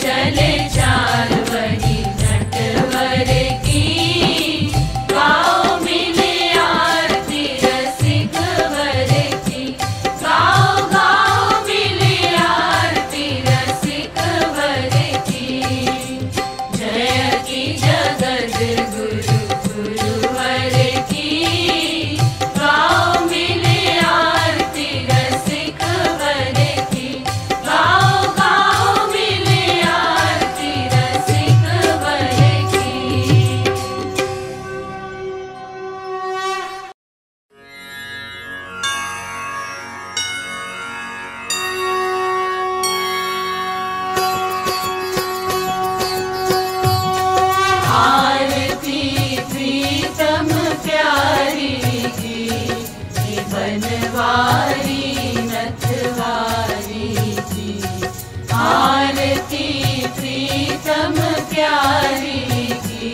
चले चाल वही नटवर की, गाओ मिले आरती रसिक वर की, गाओ गाओ मिले आरती रसिक वर की। जय की जगत गुरु गुरुवर की, गाओ मिले आरती रसिक वर की, गाओ गाओ मिले आरती रसिक वर की। आरती प्रीतम प्यारी की, बनवारी नथवारी की। आरती प्रीतम प्यारी की,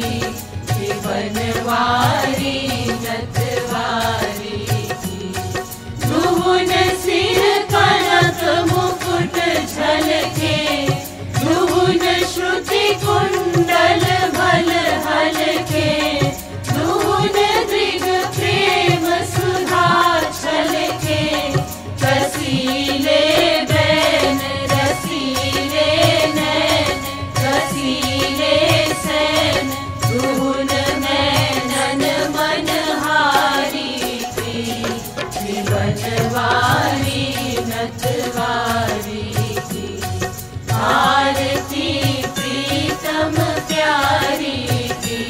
बनवारी नथवारी की। दुहुन सिर कनक मुकुट झलके, दुहुन श्रुति कुंडल भल हलके, दुहुन दृग प्रेम सुधा छलके। रसीले बैन रसीले नैन, रसीले सैन, दुहुन नैनन मनहारी की, बनवारी नथवारी की। आरती प्रीतम प्यारी की,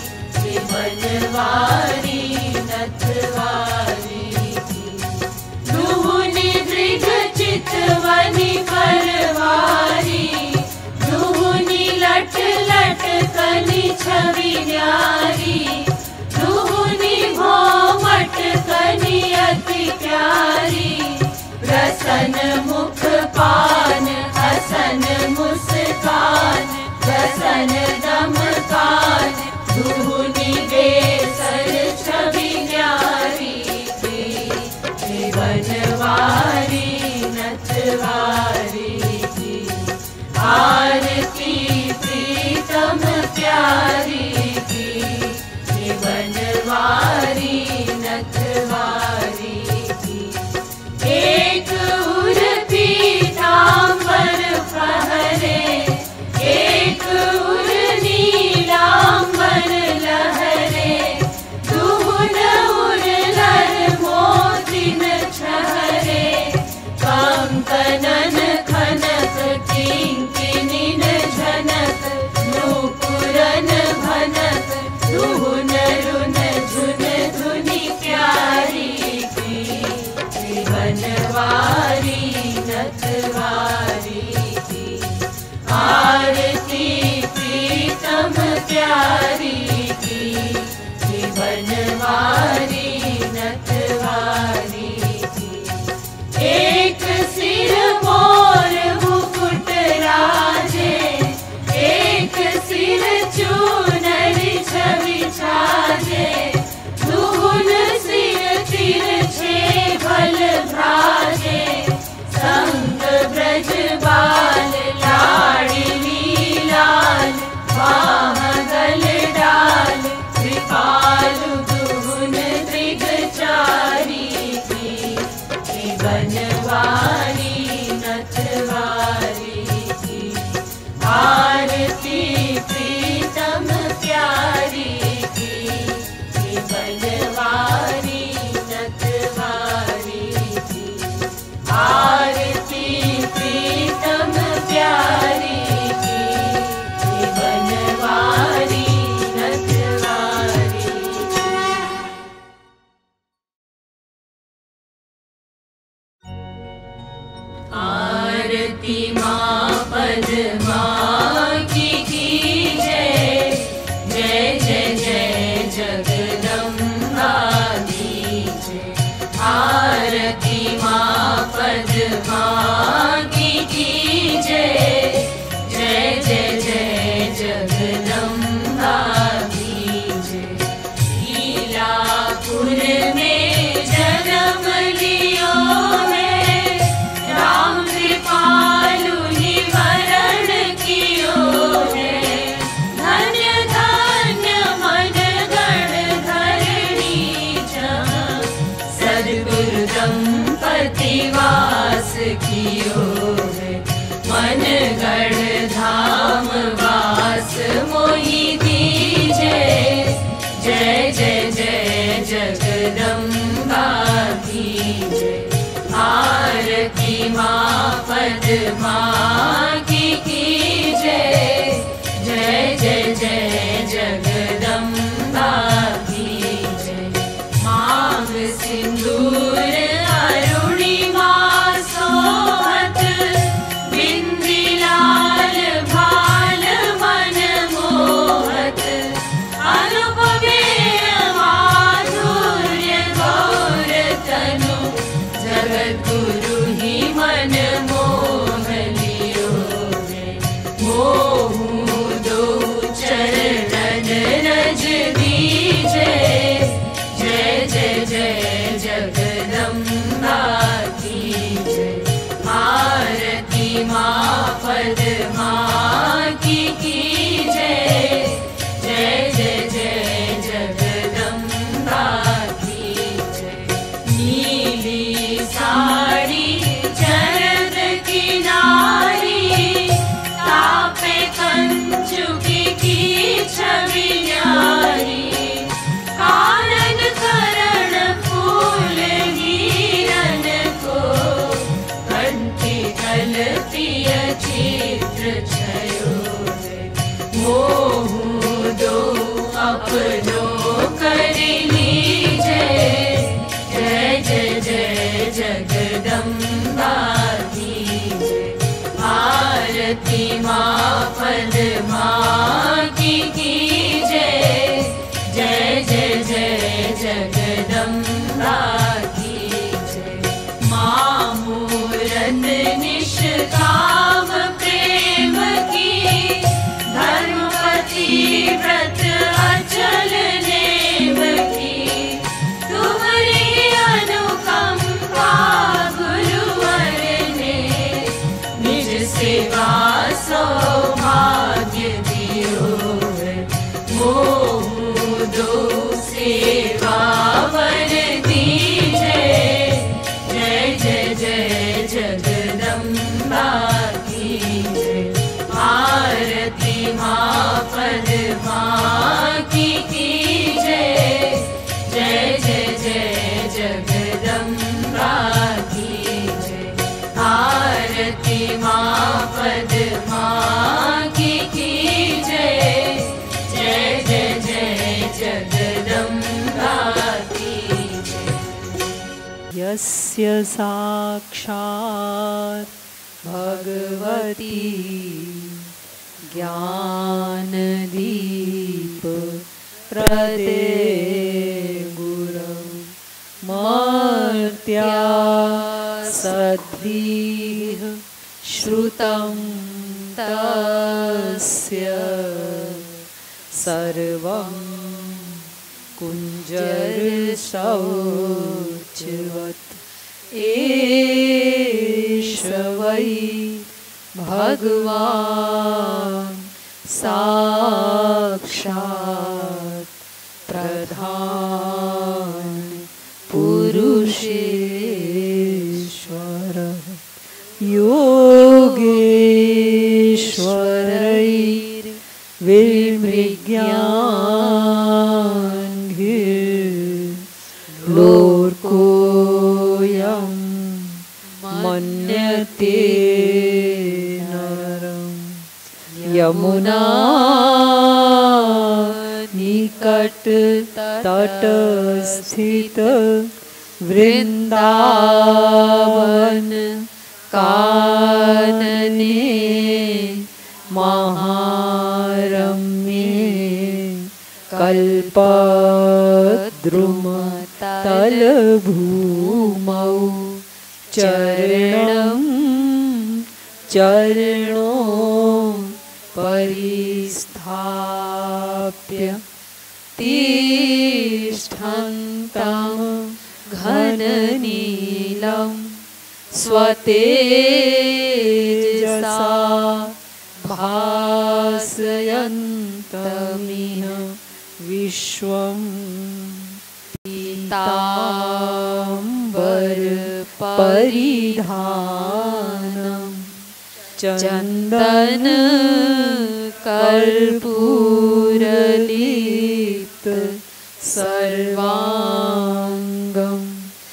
बनवारी नथवारी की। दुहुनि दृग चितवनि परवारी, दुहुनि लट लट कनि छवि न्यारी, दुहुनि भौमट कनि अति प्यारी। रसन मुख पान हसन मुस्कान, रसन दम कान, दुहुनि बेसर छवि न्यारी की, बनवारी नथवारी की। आरती प्रीतम प्यारी की, बनवारी नथवारी की। एक उर पीतांबर फहरे, एक उर नीलांबर लहरे, दुहुन उर लर मोतिन छहरे। कंकनन खनक किंकिनिन झनक, नूपुरन भनक, दुहुन रुन झुन धुनि प्यारी की, बनवारी नथवारी की। आरती प्रीतम प्यारी की, बनवारी नथवारी की। एक सिर मोर मुकुट राजे, एक सिर चूनरी छवि छाजे, दुहुन सिर तिरछे भल भ्राजे। संग ब्रज बाल लाडली लाल, बाह गल डाल, कृपालु दुहुन दृग चारी की, बनवारी नथवारी की। आरती प्रीतम प्यारी की, बनवारी नथवारी की। आरती प्रीतम प्यारी की, बनवारी नथवारी की। आरती माँ पद्मा की जय, जय जय जय जगदम्बा की जय। आरती माँ पद्मा की जय, जय जय जय जगदम्बा की जय। लीलापुर में जन्म लियो है, राम कृपालु निवरण कियो मोह दो अपनों कर लीजे। जय जय जय जगदम्बा की जय। आरती माँ पद्मा की जय। जय जय जय जगदम्बा की जय। माँ मूरत निष्काम प्रेम की। धर्मपति व्रत अचल नेम की। तुम्हारी अनुकंपा गुरुवर ने। निज सेवा सौभाग्य दियो। मोह दो सेवा वर दीजे। जय जय जय जगदम्बा की जय। आरती माँ पद्मा की जय। जय जय जय जगदम्बा की जय। आरती माँ पद्मा की जय। जय जय जय जगदम्बा की जय। यस्य साक्षात् भगवती ज्ञानदीप प्रदे गुरं मर्त्या सद्भिः श्रुतं तस्य सर्वं कुञ्जरशौचवत् एष वै भगवान् साक्षात् प्रधान पुरुषेश्वर। योगेश्वरैर्विमृग्यान्घ्रिर्लोकोऽयं मन्यते नरं। यमुना निकटतटस्थित वृन्दावन कानने महारम्ये कल्पद्रुमतलभूमौ चरणं चरणो परिस्थाप्य तिष्ठन्तं घननीलं स्वतेजसा भासयन्तमिह विश्वं। पीताम्बर परिधानं चन्दन कर्पूरलिप्त सर्वाङ्गम्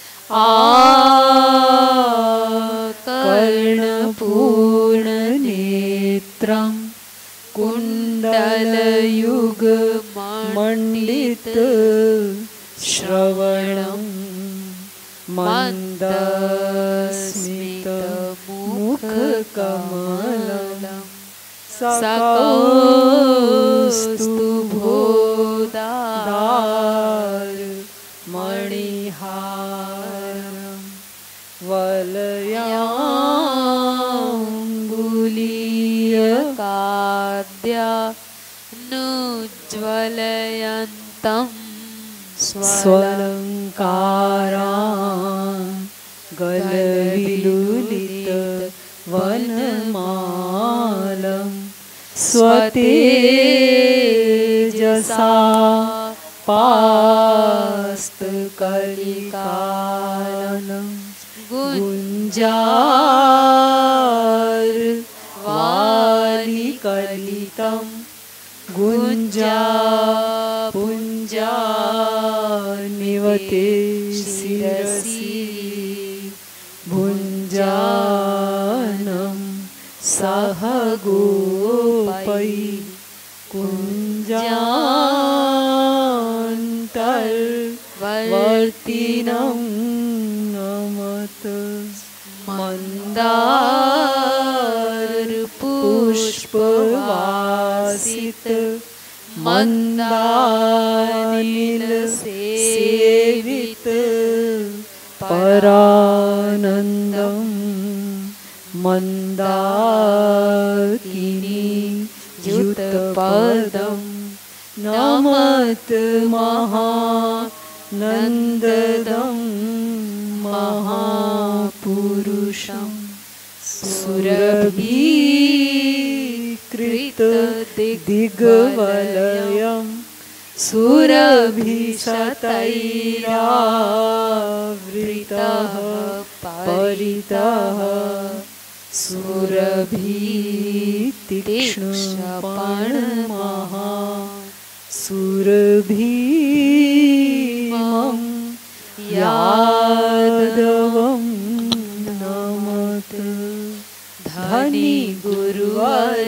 आकर्णपूर्णनेत्रं कुण्डलयुगमण्डित श्रवणं मन्दस्मितमुखकमलं सकौस्तुभोदार मणिहारं वलयाङ्गुलीयकाद्यानुज्ज्वलयन्तं स्वलङ्कारान् गलविलुलित वनमालं स्वतेजसा पास्तकलिकानं गुञ्जार वालिकलितं गुञ्जापुञ्जानिवते शिरसि भुञ्जानं सह गोपै कुञ्जान्तर्वर्तिनं नमत मन्दारपुष्पवासित मन्दानिलसेवित परानन्दं मन्दाकिनी युतपदं नमत महानन्ददं महापुरुषं सुरभीकृत दिग्वलयं सुरभिशतैरावृतः परितः सुरभितीक्ष्णपणमहा सुरभीमं यादवं नमत धनी गुरुवर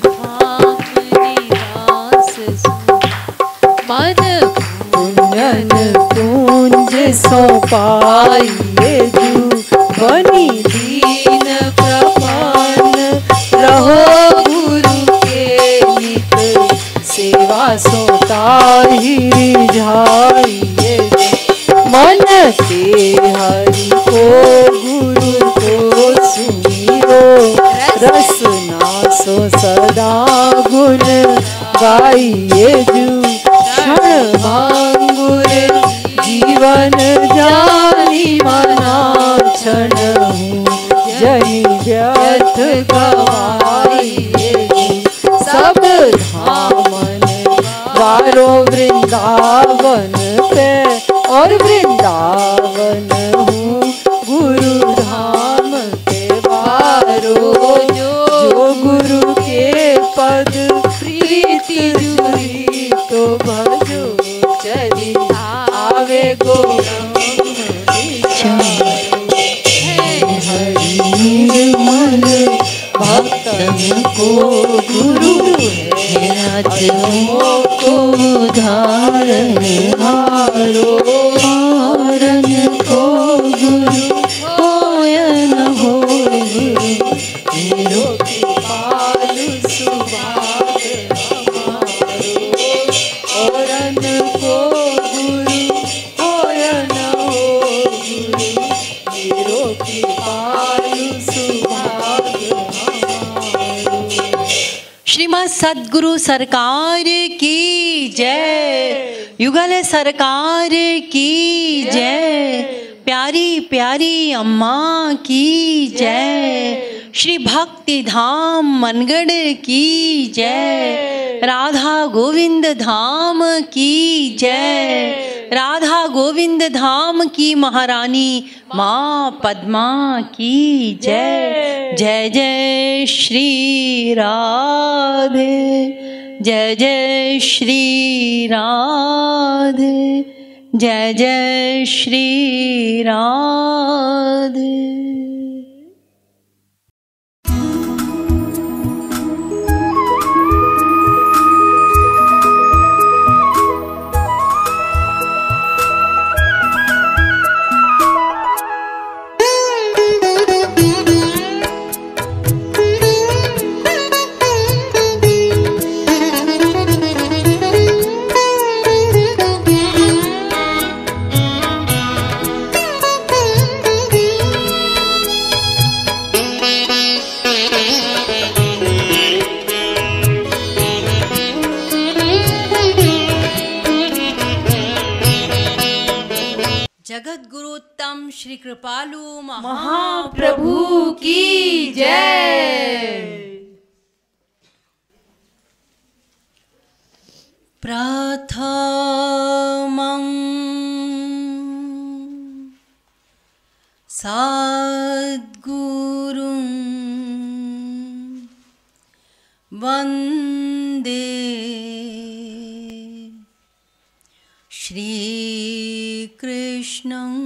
मन पुण्यन पूंज सो पाइए जू बनी दीन प्रपन्न रहो गुरु के नित सेवा सो ताहिर झाइए मन से हरि को गुरु को सुनियो रसना सो सदा गुण गाइए जू क्षण भांगुर जीवन जानी मना क्षण हूँ जनी व्यर्थ गवाइए सब धामन वारो वृंदावन पे और वृंदावन हूँ गुरु धाम के वारो जो गुरु के पद प्रीति जुरी तो भजो चली आवे हरि निर्मल भक्तन को गुरु है राजों को धारण हारो हारन को गुरु होयन हो गुरु मेरो कृपालु सुभाग औरन को गुरु होयन हो गुरु मेरो कृपालु सुभाग श्रीमद् सद्गुरु सरकार की जय। युगल सरकार की जय। प्यारी प्यारी अम्मा की जय। श्री भक्ति धाम मनगढ़ की जय। राधा गोविंद धाम की जय। राधा गोविंद धाम की महारानी माँ पद्मा की जय। जय जय श्री राधे, जय जय श्री राधे, जय जय श्री राधे। जगत गुरुत्तम श्री कृपालु महाप्रभु की जय। प्रथमं सद्गुरुं वन्दे श्रीकृष्णं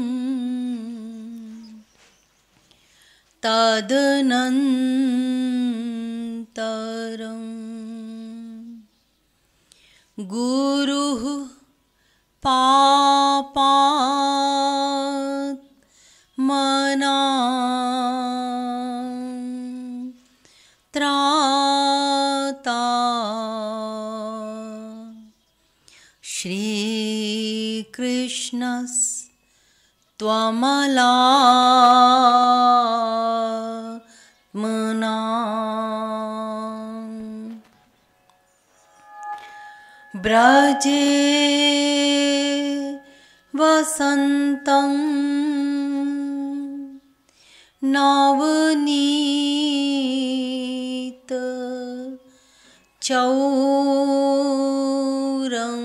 तदनन्तरं गुरुः पापात् मनां त्राता श्रीकृष्णस्त्वमलात्मनां ब्रजे वसन्तं नवनीत चौरं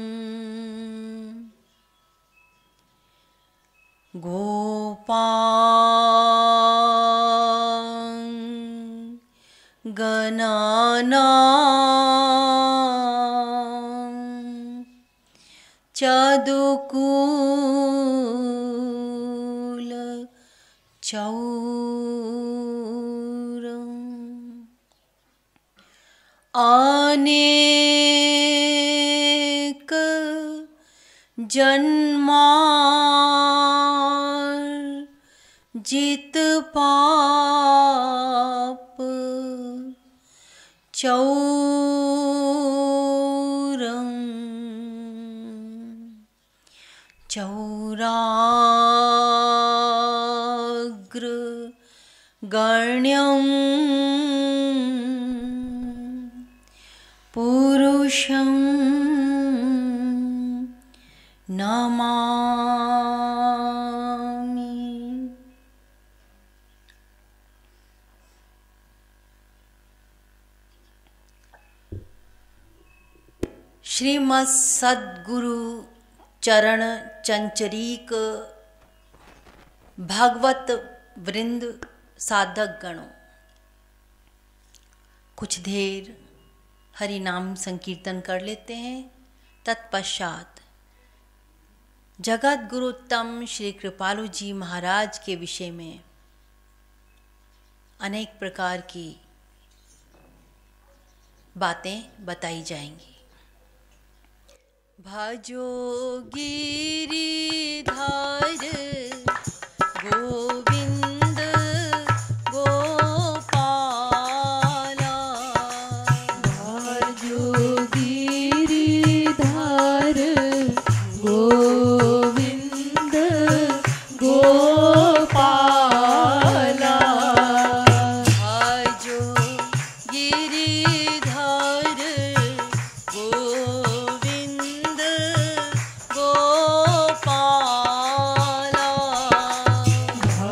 गोपां गणानां चदुकूल चौरम् अनेक जन्मार्जित पाप चौरम् चौराग्र गण्यं पुरुषं नमामि। श्रीमद् सद्गुरु चरण चंचरीक भागवत वृंद साधक गणों, कुछ देर हरि नाम संकीर्तन कर लेते हैं। तत्पश्चात जगत गुरु उत्तम श्री कृपालु जी महाराज के विषय में अनेक प्रकार की बातें बताई जाएंगी। भजो गिरिधर गोविंद गोपाला, भजो गिरिधर गोविंद गोपाला, भजो गिरिधर गोविंद गोपाला,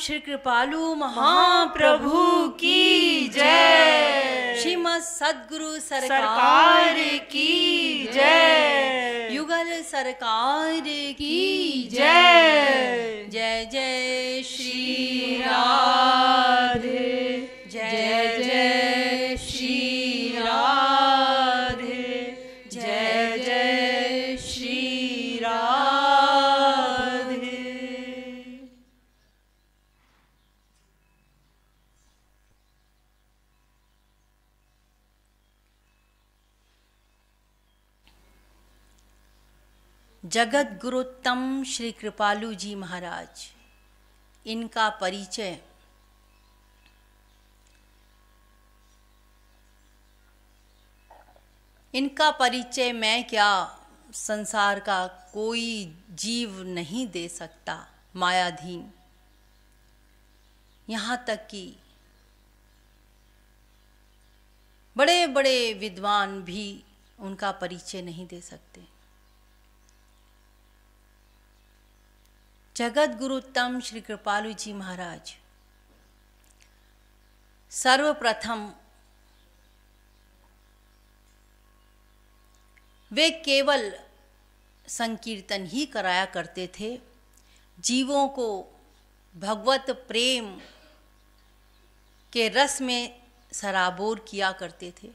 श्री कृपालु महाप्रभु की जय। श्रीमद् सद्गुरु सरकार की जय। युगल सरकार की जय। जय जय श्री राधे। जय जय श्री राधे। जय जय श्री राधे। जगत गुरुत्तम श्री कृपालु जी महाराज, इनका परिचय। इनका परिचय मैं क्या, संसार का कोई जीव नहीं दे सकता, मायाधीन। यहाँ तक कि बड़े बड़े विद्वान भी उनका परिचय नहीं दे सकते। जगत गुरुत्तम श्री कृपालु जी महाराज सर्वप्रथम वे केवल संकीर्तन ही कराया करते थे, जीवों को भगवत प्रेम के रस में सराबोर किया करते थे।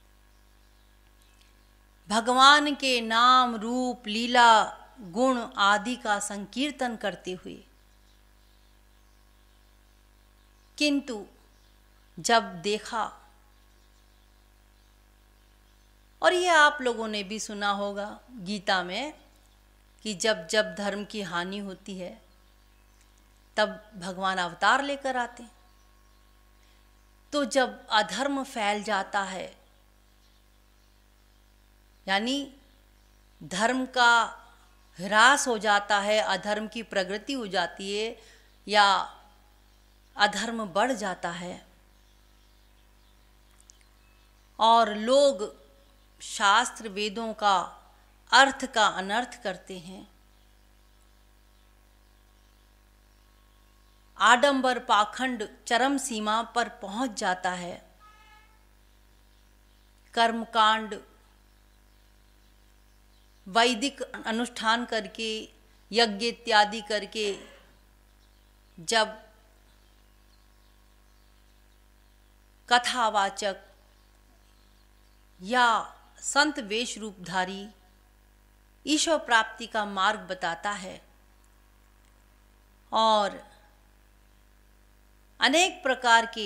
भगवान के नाम रूप लीला गुण आदि का संकीर्तन करते हुए, किंतु जब देखा, और ये आप लोगों ने भी सुना होगा गीता में, कि जब जब धर्म की हानि होती है तब भगवान अवतार लेकर आते। तो जब अधर्म फैल जाता है, यानी धर्म का ह्रास हो जाता है, अधर्म की प्रगति हो जाती है या अधर्म बढ़ जाता है और लोग शास्त्र वेदों का अर्थ का अनर्थ करते हैं, आडंबर पाखंड चरम सीमा पर पहुंच जाता है, कर्मकांड वैदिक अनुष्ठान करके यज्ञ इत्यादि करके जब कथावाचक या संत वेश रूपधारी ईश्वर प्राप्ति का मार्ग बताता है और अनेक प्रकार के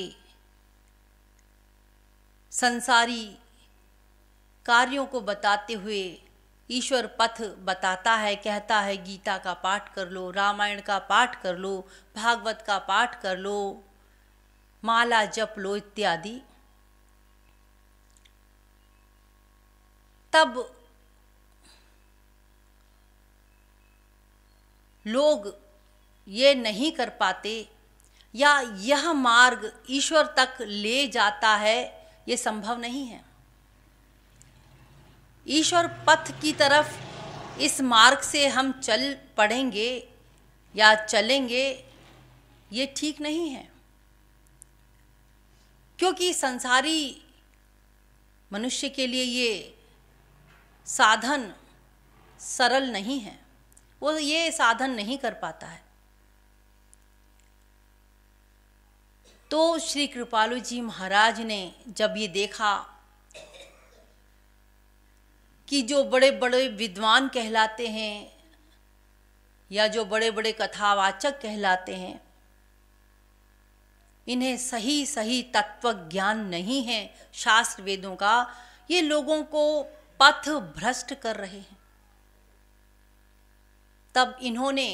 संसारी कार्यों को बताते हुए ईश्वर पथ बताता है, कहता है गीता का पाठ कर लो, रामायण का पाठ कर लो, भागवत का पाठ कर लो, माला जप लो इत्यादि। तब लोग ये नहीं कर पाते या यह मार्ग ईश्वर तक ले जाता है, ये संभव नहीं है। ईश्वर पथ की तरफ इस मार्ग से हम चल पड़ेंगे या चलेंगे, ये ठीक नहीं है, क्योंकि संसारी मनुष्य के लिए ये साधन सरल नहीं है, वो ये साधन नहीं कर पाता है। तो श्री कृपालु जी महाराज ने जब ये देखा कि जो बड़े बड़े विद्वान कहलाते हैं या जो बड़े बड़े कथावाचक कहलाते हैं, इन्हें सही सही तत्व ज्ञान नहीं है शास्त्र वेदों का, ये लोगों को पथ भ्रष्ट कर रहे हैं, तब इन्होंने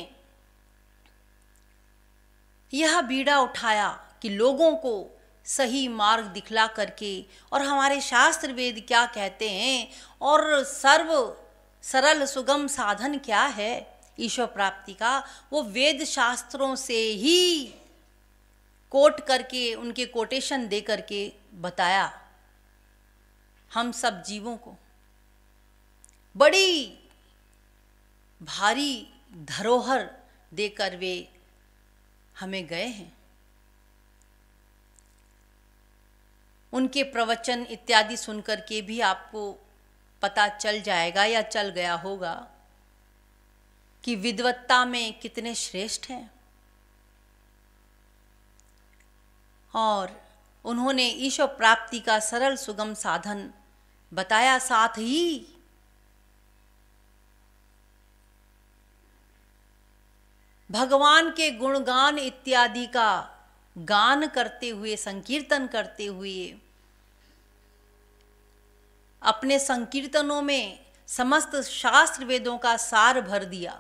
यह बीड़ा उठाया कि लोगों को सही मार्ग दिखला करके, और हमारे शास्त्र वेद क्या कहते हैं और सर्व सरल सुगम साधन क्या है ईश्वर प्राप्ति का, वो वेद शास्त्रों से ही कोट करके, उनके कोटेशन दे करके बताया हम सब जीवों को। बड़ी भारी धरोहर देकर वे हमें गए हैं। उनके प्रवचन इत्यादि सुनकर के भी आपको पता चल जाएगा या चल गया होगा कि विद्वत्ता में कितने श्रेष्ठ हैं। और उन्होंने ईश्वर प्राप्ति का सरल सुगम साधन बताया, साथ ही भगवान के गुणगान इत्यादि का गान करते हुए, संकीर्तन करते हुए अपने संकीर्तनों में समस्त शास्त्र वेदों का सार भर दिया।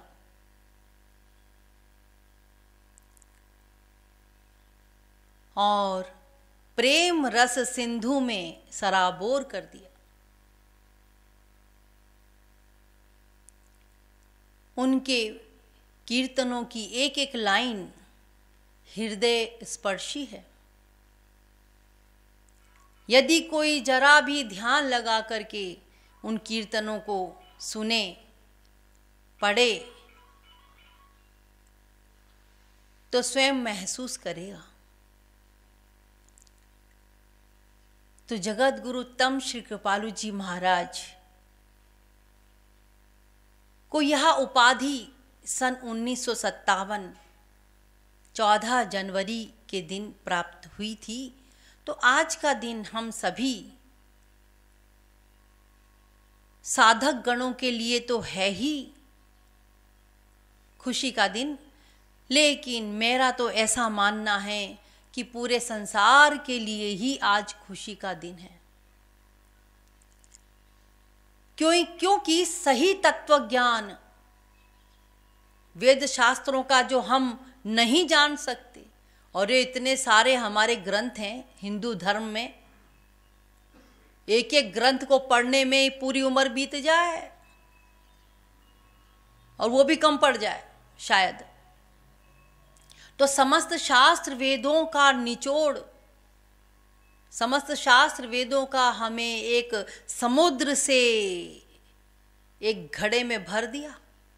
और प्रेम रस सिंधु में सराबोर कर दिया। उनके कीर्तनों की एक एक लाइन हृदय स्पर्शी है। यदि कोई जरा भी ध्यान लगा करके उन कीर्तनों को सुने, पढ़े, तो स्वयं महसूस करेगा। तो जगत गुरु तम श्री कृपालु जी महाराज को यह उपाधि सन 1957 14 जनवरी के दिन प्राप्त हुई थी। तो आज का दिन हम सभी साधक गणों के लिए तो है ही खुशी का दिन, लेकिन मेरा तो ऐसा मानना है कि पूरे संसार के लिए ही आज खुशी का दिन है। क्योंकि सही तत्व ज्ञान वेद शास्त्रों का जो हम नहीं जान सकते, और ये इतने सारे हमारे ग्रंथ हैं हिंदू धर्म में, एक एक ग्रंथ को पढ़ने में पूरी उम्र बीत जाए और वो भी कम पड़ जाए शायद। तो समस्त शास्त्र वेदों का निचोड़, समस्त शास्त्र वेदों का हमें एक समुद्र से एक घड़े में भर दिया।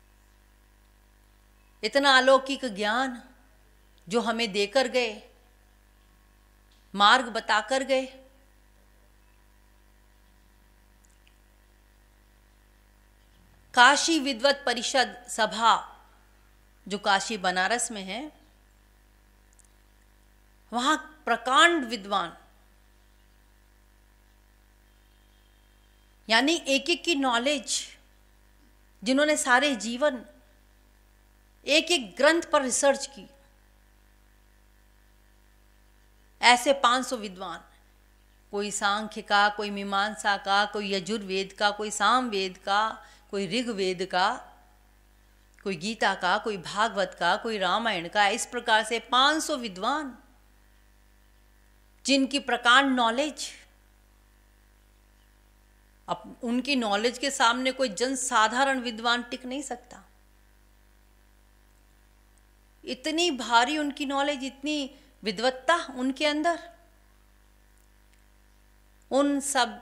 इतना अलौकिक ज्ञान जो हमें देकर गए, मार्ग बताकर गए। काशी विद्वत परिषद सभा जो काशी बनारस में है, वहां प्रकांड विद्वान, यानी एक एक की नॉलेज, जिन्होंने सारे जीवन एक एक ग्रंथ पर रिसर्च की, ऐसे 500 विद्वान, कोई सांख्य का, कोई मीमांसा का, कोई यजुर्वेद का, कोई सामवेद का, कोई ऋग्वेद का, कोई गीता का, कोई भागवत का, कोई रामायण का, इस प्रकार से 500 विद्वान जिनकी प्रकांड नॉलेज, अब उनकी नॉलेज के सामने कोई जन साधारण विद्वान टिक नहीं सकता। इतनी भारी उनकी नॉलेज, इतनी विद्वत्ता उनके अंदर। उन सब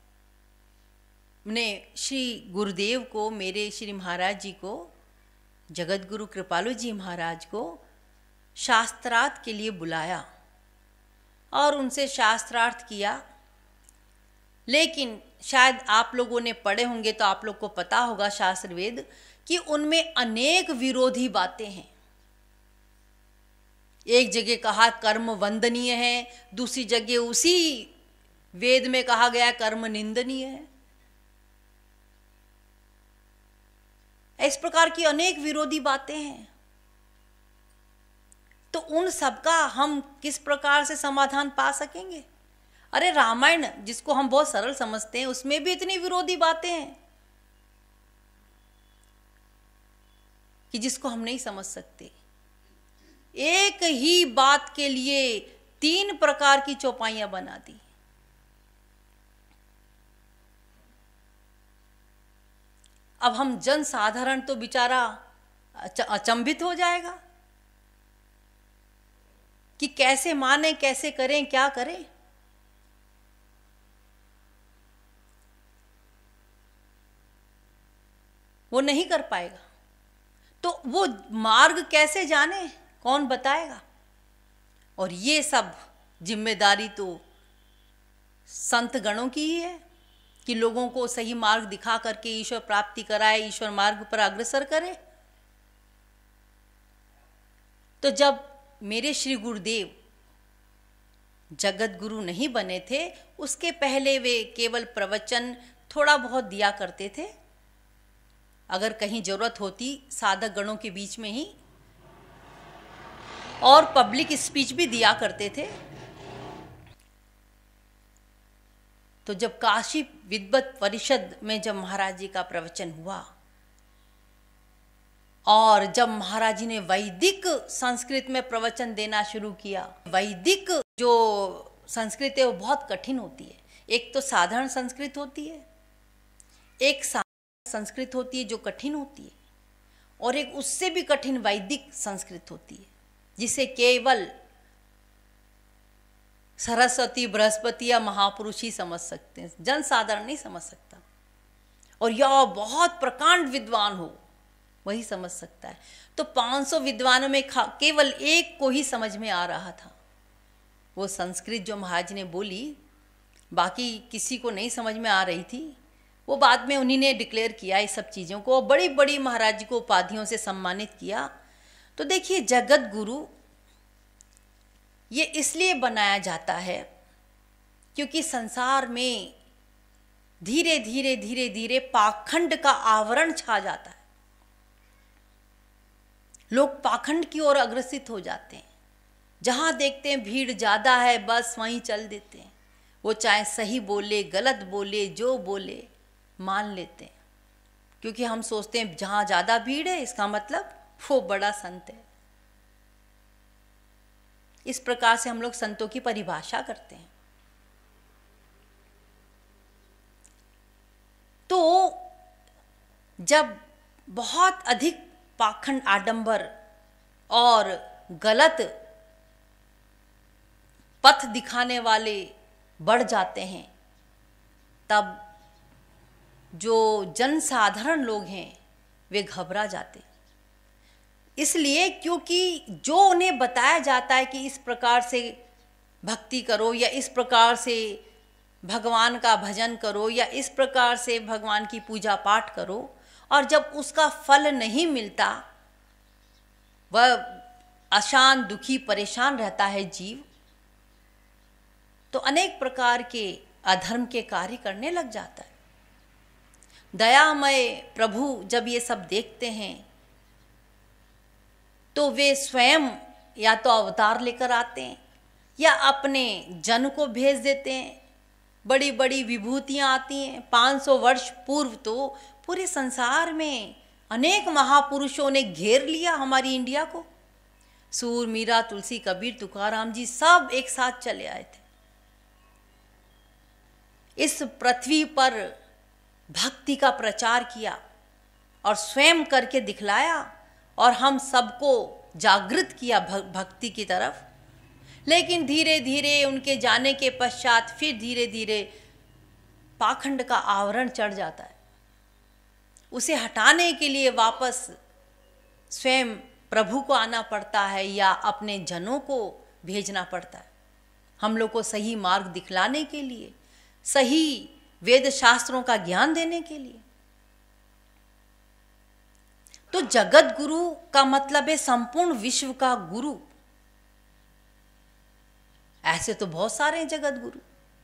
ने श्री गुरुदेव को, मेरे श्री महाराज जी को, जगत गुरु कृपालु जी महाराज को शास्त्रार्थ के लिए बुलाया और उनसे शास्त्रार्थ किया। लेकिन शायद आप लोगों ने पढ़े होंगे तो आप लोग को पता होगा शास्त्र वेद कि उनमें अनेक विरोधी बातें हैं। एक जगह कहा कर्म वंदनीय है, दूसरी जगह उसी वेद में कहा गया कर्म निंदनीय है। इस प्रकार की अनेक विरोधी बातें हैं। तो उन सब का हम किस प्रकार से समाधान पा सकेंगे? अरे रामायण जिसको हम बहुत सरल समझते हैं, उसमें भी इतनी विरोधी बातें हैं कि जिसको हम नहीं समझ सकते। एक ही बात के लिए 3 प्रकार की चौपाइयां बना दी। अब हम जन साधारण तो बेचारा अचंभित हो जाएगा कि कैसे माने, कैसे करें, क्या करें। वो नहीं कर पाएगा। तो वो मार्ग कैसे जाने, कौन बताएगा? और ये सब जिम्मेदारी तो संत गणों की ही है कि लोगों को सही मार्ग दिखा करके ईश्वर प्राप्ति कराए, ईश्वर मार्ग पर अग्रसर करे। तो जब मेरे श्री गुरुदेव जगत गुरु नहीं बने थे, उसके पहले वे केवल प्रवचन थोड़ा बहुत दिया करते थे, अगर कहीं जरूरत होती साधक गणों के बीच में ही, और पब्लिक स्पीच भी दिया करते थे। तो जब काशी विद्वत परिषद में जब महाराज जी का प्रवचन हुआ और जब महाराज जी ने वैदिक संस्कृत में प्रवचन देना शुरू किया, वैदिक जो संस्कृत है वो बहुत कठिन होती है। एक तो साधारण संस्कृत होती है, एक संस्कृत होती है जो कठिन होती है, और एक उससे भी कठिन वैदिक संस्कृत होती है जिसे केवल सरस्वती, बृहस्पति या महापुरुष ही समझ सकते हैं, जन साधारण नहीं समझ सकता। और यह बहुत प्रकांड विद्वान हो वही समझ सकता है। तो 500 विद्वानों में केवल एक को ही समझ में आ रहा था वो संस्कृत जो महाराज ने बोली, बाकी किसी को नहीं समझ में आ रही थी। वो बाद में उन्हीं ने डिक्लेयर किया इस सब चीज़ों को, बड़ी बड़ी महाराज जी को उपाधियों से सम्मानित किया। तो देखिए, जगत गुरु ये इसलिए बनाया जाता है क्योंकि संसार में धीरे धीरे धीरे धीरे पाखंड का आवरण छा जाता है। लोग पाखंड की ओर अग्रसित हो जाते हैं। जहां देखते हैं भीड़ ज्यादा है, बस वहीं चल देते हैं। वो चाहे सही बोले, गलत बोले, जो बोले मान लेते हैं, क्योंकि हम सोचते हैं जहां ज्यादा भीड़ है इसका मतलब वो बड़ा संत है। इस प्रकार से हम लोग संतों की परिभाषा करते हैं। तो जब बहुत अधिक पाखंड, आडंबर और गलत पथ दिखाने वाले बढ़ जाते हैं, तब जो जनसाधारण लोग हैं वे घबरा जाते। इसलिए क्योंकि जो उन्हें बताया जाता है कि इस प्रकार से भक्ति करो या इस प्रकार से भगवान का भजन करो या इस प्रकार से भगवान की पूजा पाठ करो, और जब उसका फल नहीं मिलता, वह अशांत, दुखी, परेशान रहता है जीव, तो अनेक प्रकार के अधर्म के कार्य करने लग जाता है। दयामय प्रभु जब ये सब देखते हैं तो वे स्वयं या तो अवतार लेकर आते हैं या अपने जन को भेज देते हैं। बड़ी बड़ी विभूतियां आती हैं। 500 वर्ष पूर्व तो पूरे संसार में अनेक महापुरुषों ने घेर लिया हमारी इंडिया को। सूर, मीरा, तुलसी, कबीर, तुकाराम जी सब एक साथ चले आए थे। इस पृथ्वी पर भक्ति का प्रचार किया और स्वयं करके दिखलाया और हम सबको जागृत किया भक्ति की तरफ। लेकिन धीरे धीरे उनके जाने के पश्चात फिर धीरे धीरे पाखंड का आवरण चढ़ जाता है। उसे हटाने के लिए वापस स्वयं प्रभु को आना पड़ता है या अपने जनों को भेजना पड़ता है, हम लोग को सही मार्ग दिखलाने के लिए, सही वेद शास्त्रों का ज्ञान देने के लिए। तो जगत गुरु का मतलब है संपूर्ण विश्व का गुरु। ऐसे तो बहुत सारे हैं जगत गुरु।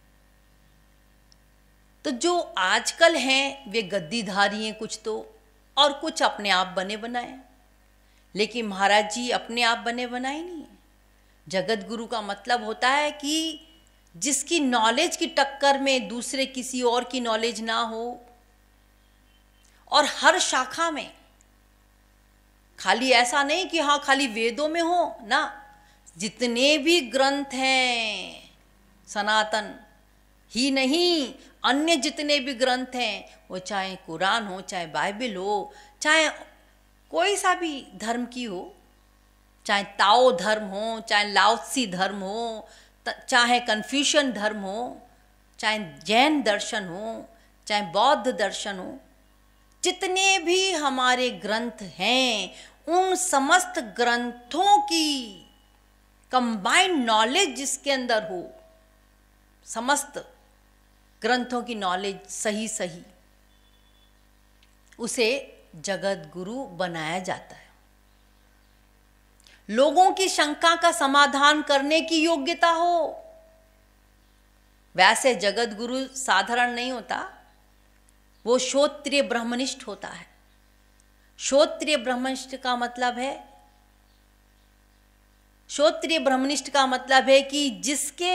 तो जो आजकल हैं वे गद्दीधारी हैं कुछ तो, और कुछ अपने आप बने बनाए। लेकिन महाराज जी अपने आप बने बनाए नहीं है। जगत गुरु का मतलब होता है कि जिसकी नॉलेज की टक्कर में दूसरे किसी और की नॉलेज ना हो, और हर शाखा में, खाली ऐसा नहीं कि हाँ खाली वेदों में हो ना, जितने भी ग्रंथ हैं सनातन ही नहीं, अन्य जितने भी ग्रंथ हैं, वो चाहे कुरान हो, चाहे बाइबल हो, चाहे कोई सा भी धर्म की हो, चाहे ताओ धर्म हो, चाहे लाओत्सी धर्म हो, चाहे कन्फ्यूशन धर्म हो, चाहे जैन दर्शन हो, चाहे बौद्ध दर्शन हो, जितने भी हमारे ग्रंथ हैं उन समस्त ग्रंथों की कंबाइंड नॉलेज जिसके अंदर हो, समस्त ग्रंथों की नॉलेज सही सही, उसे जगत गुरु बनाया जाता है। लोगों की शंका का समाधान करने की योग्यता हो। वैसे जगत गुरु साधारण नहीं होता, वो श्रोत्रिय ब्रह्मनिष्ठ होता है। श्रोत्रिय ब्रह्मनिष्ठ का मतलब है, श्रोत्रिय ब्रह्मनिष्ठ का मतलब है कि जिसके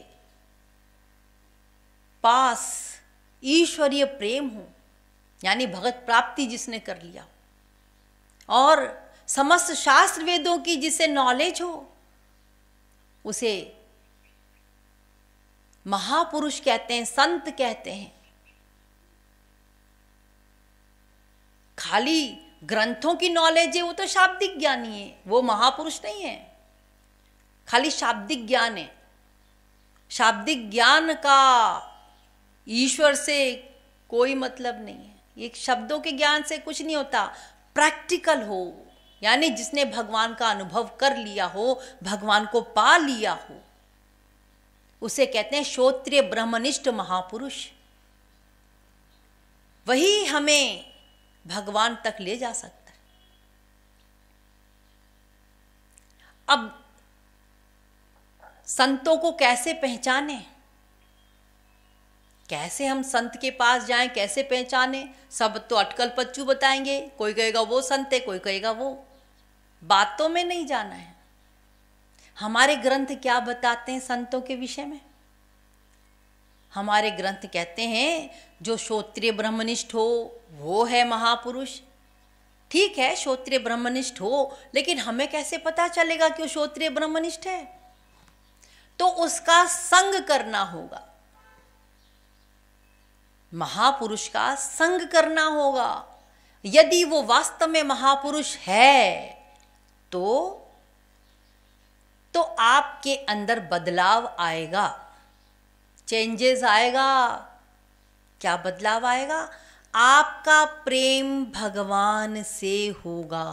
पास ईश्वरीय प्रेम हो, यानी भगत प्राप्ति जिसने कर लिया, और समस्त शास्त्र वेदों की जिसे नॉलेज हो, उसे महापुरुष कहते हैं, संत कहते हैं। खाली ग्रंथों की नॉलेज है वो तो शाब्दिक ज्ञानी है, वो महापुरुष नहीं है। खाली शाब्दिक ज्ञान है। शाब्दिक ज्ञान का ईश्वर से कोई मतलब नहीं है। ये शब्दों के ज्ञान से कुछ नहीं होता। प्रैक्टिकल हो, यानी जिसने भगवान का अनुभव कर लिया हो, भगवान को पा लिया हो, उसे कहते हैं श्रोत्रिय ब्रह्मनिष्ठ महापुरुष। वही हमें भगवान तक ले जा सकता है। अब संतों को कैसे पहचाने, कैसे हम संत के पास जाएं, कैसे पहचाने? सब तो अटकल पच्चू बताएंगे। कोई कहेगा वो संत है, कोई कहेगा वो। बातों में नहीं जाना है। हमारे ग्रंथ क्या बताते हैं संतों के विषय में? हमारे ग्रंथ कहते हैं जो श्रोत्रिय ब्रह्मनिष्ठ हो वो है महापुरुष। ठीक है, श्रोत्रिय ब्रह्मनिष्ठ हो, लेकिन हमें कैसे पता चलेगा कि वो श्रोत्रिय ब्रह्मनिष्ठ है? तो उसका संग करना होगा, महापुरुष का संग करना होगा। यदि वो वास्तव में महापुरुष है तो आपके अंदर बदलाव आएगा, चेंजेस आएगा। क्या बदलाव आएगा? आपका प्रेम भगवान से होगा,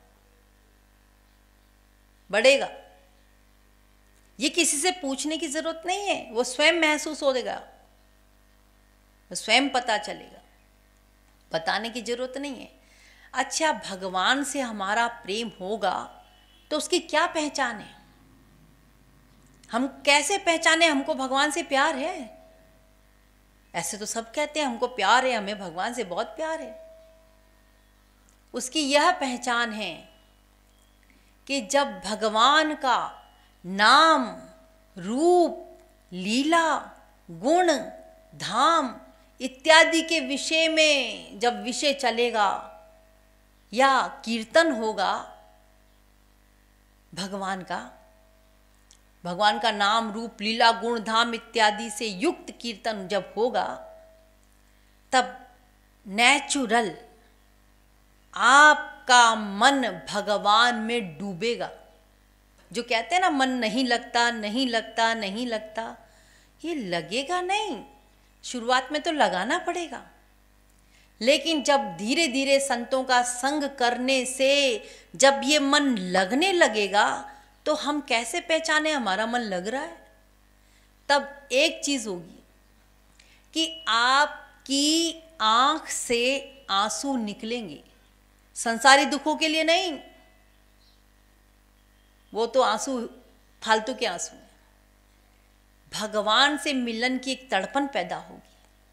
बढ़ेगा। ये किसी से पूछने की जरूरत नहीं है, वो स्वयं महसूस हो देगा, स्वयं पता चलेगा, बताने की जरूरत नहीं है। अच्छा, भगवान से हमारा प्रेम होगा तो उसकी क्या पहचान है? हम कैसे पहचाने हमको भगवान से प्यार है? ऐसे तो सब कहते हैं हमको प्यार है, हमें भगवान से बहुत प्यार है। उसकी यह पहचान है कि जब भगवान का नाम, रूप, लीला, गुण, धाम इत्यादि के विषय में जब विषय चलेगा या कीर्तन होगा भगवान का नाम, रूप, लीला, गुण, धाम इत्यादि से युक्त कीर्तन जब होगा, तब नेचुरल आपका मन भगवान में डूबेगा। जो कहते हैं ना मन नहीं लगता, नहीं लगता, नहीं लगता, ये लगेगा नहीं। शुरुआत में तो लगाना पड़ेगा, लेकिन जब धीरे धीरे संतों का संग करने से जब ये मन लगने लगेगा तो हम कैसे पहचाने हमारा मन लग रहा है? तब एक चीज होगी कि आपकी आंख से आंसू निकलेंगे, संसारी दुखों के लिए नहीं, वो तो आंसू फालतू के आंसू हैं। भगवान से मिलन की एक तड़पन पैदा होगी,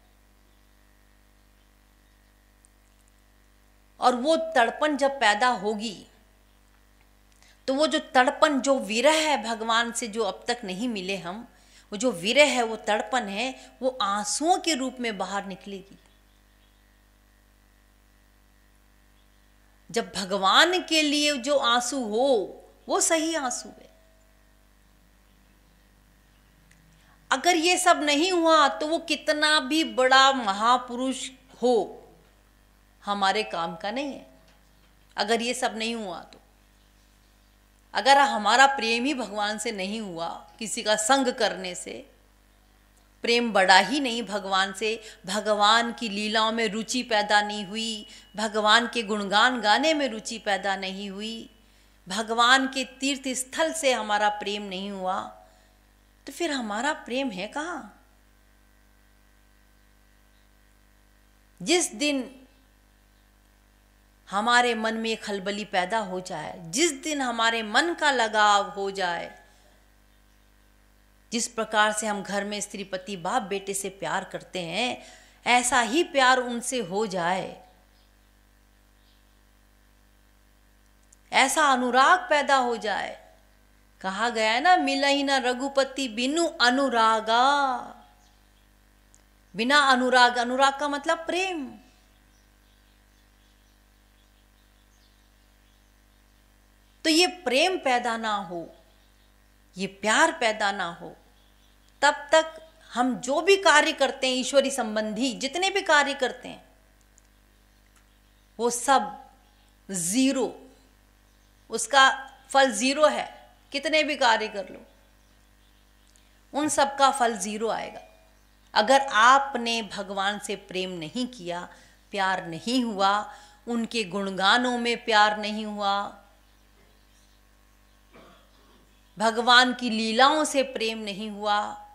और वो तड़पन जब पैदा होगी तो वो जो तड़पन, जो विरह है भगवान से जो अब तक नहीं मिले हम, वो जो विरह है, वो तड़पन है, वो आंसुओं के रूप में बाहर निकलेगी। जब भगवान के लिए जो आंसू हो वो सही आंसू है। अगर ये सब नहीं हुआ तो वो कितना भी बड़ा महापुरुष हो हमारे काम का नहीं है। अगर ये सब नहीं हुआ तो, अगर हमारा प्रेम ही भगवान से नहीं हुआ, किसी का संग करने से प्रेम बढ़ा ही नहीं भगवान से, भगवान की लीलाओं में रुचि पैदा नहीं हुई, भगवान के गुणगान गाने में रुचि पैदा नहीं हुई, भगवान के तीर्थ स्थल से हमारा प्रेम नहीं हुआ, तो फिर हमारा प्रेम है कहाँ? जिस दिन हमारे मन में खलबली पैदा हो जाए, जिस दिन हमारे मन का लगाव हो जाए, जिस प्रकार से हम घर में स्त्री पति बाप बेटे से प्यार करते हैं, ऐसा ही प्यार उनसे हो जाए, ऐसा अनुराग पैदा हो जाए। कहा गया है ना, मिला ही ना रघुपति बिनु अनुरागा। बिना अनुराग, अनुराग का मतलब प्रेम। तो ये प्रेम पैदा ना हो, ये प्यार पैदा ना हो, तब तक हम जो भी कार्य करते हैं, ईश्वरी संबंधी जितने भी कार्य करते हैं, वो सब जीरो, उसका फल जीरो है। कितने भी कार्य कर लो, उन सब का फल जीरो आएगा। अगर आपने भगवान से प्रेम नहीं किया, प्यार नहीं हुआ, उनके गुणगानों में प्यार नहीं हुआ, भगवान की लीलाओं से प्रेम नहीं हुआ,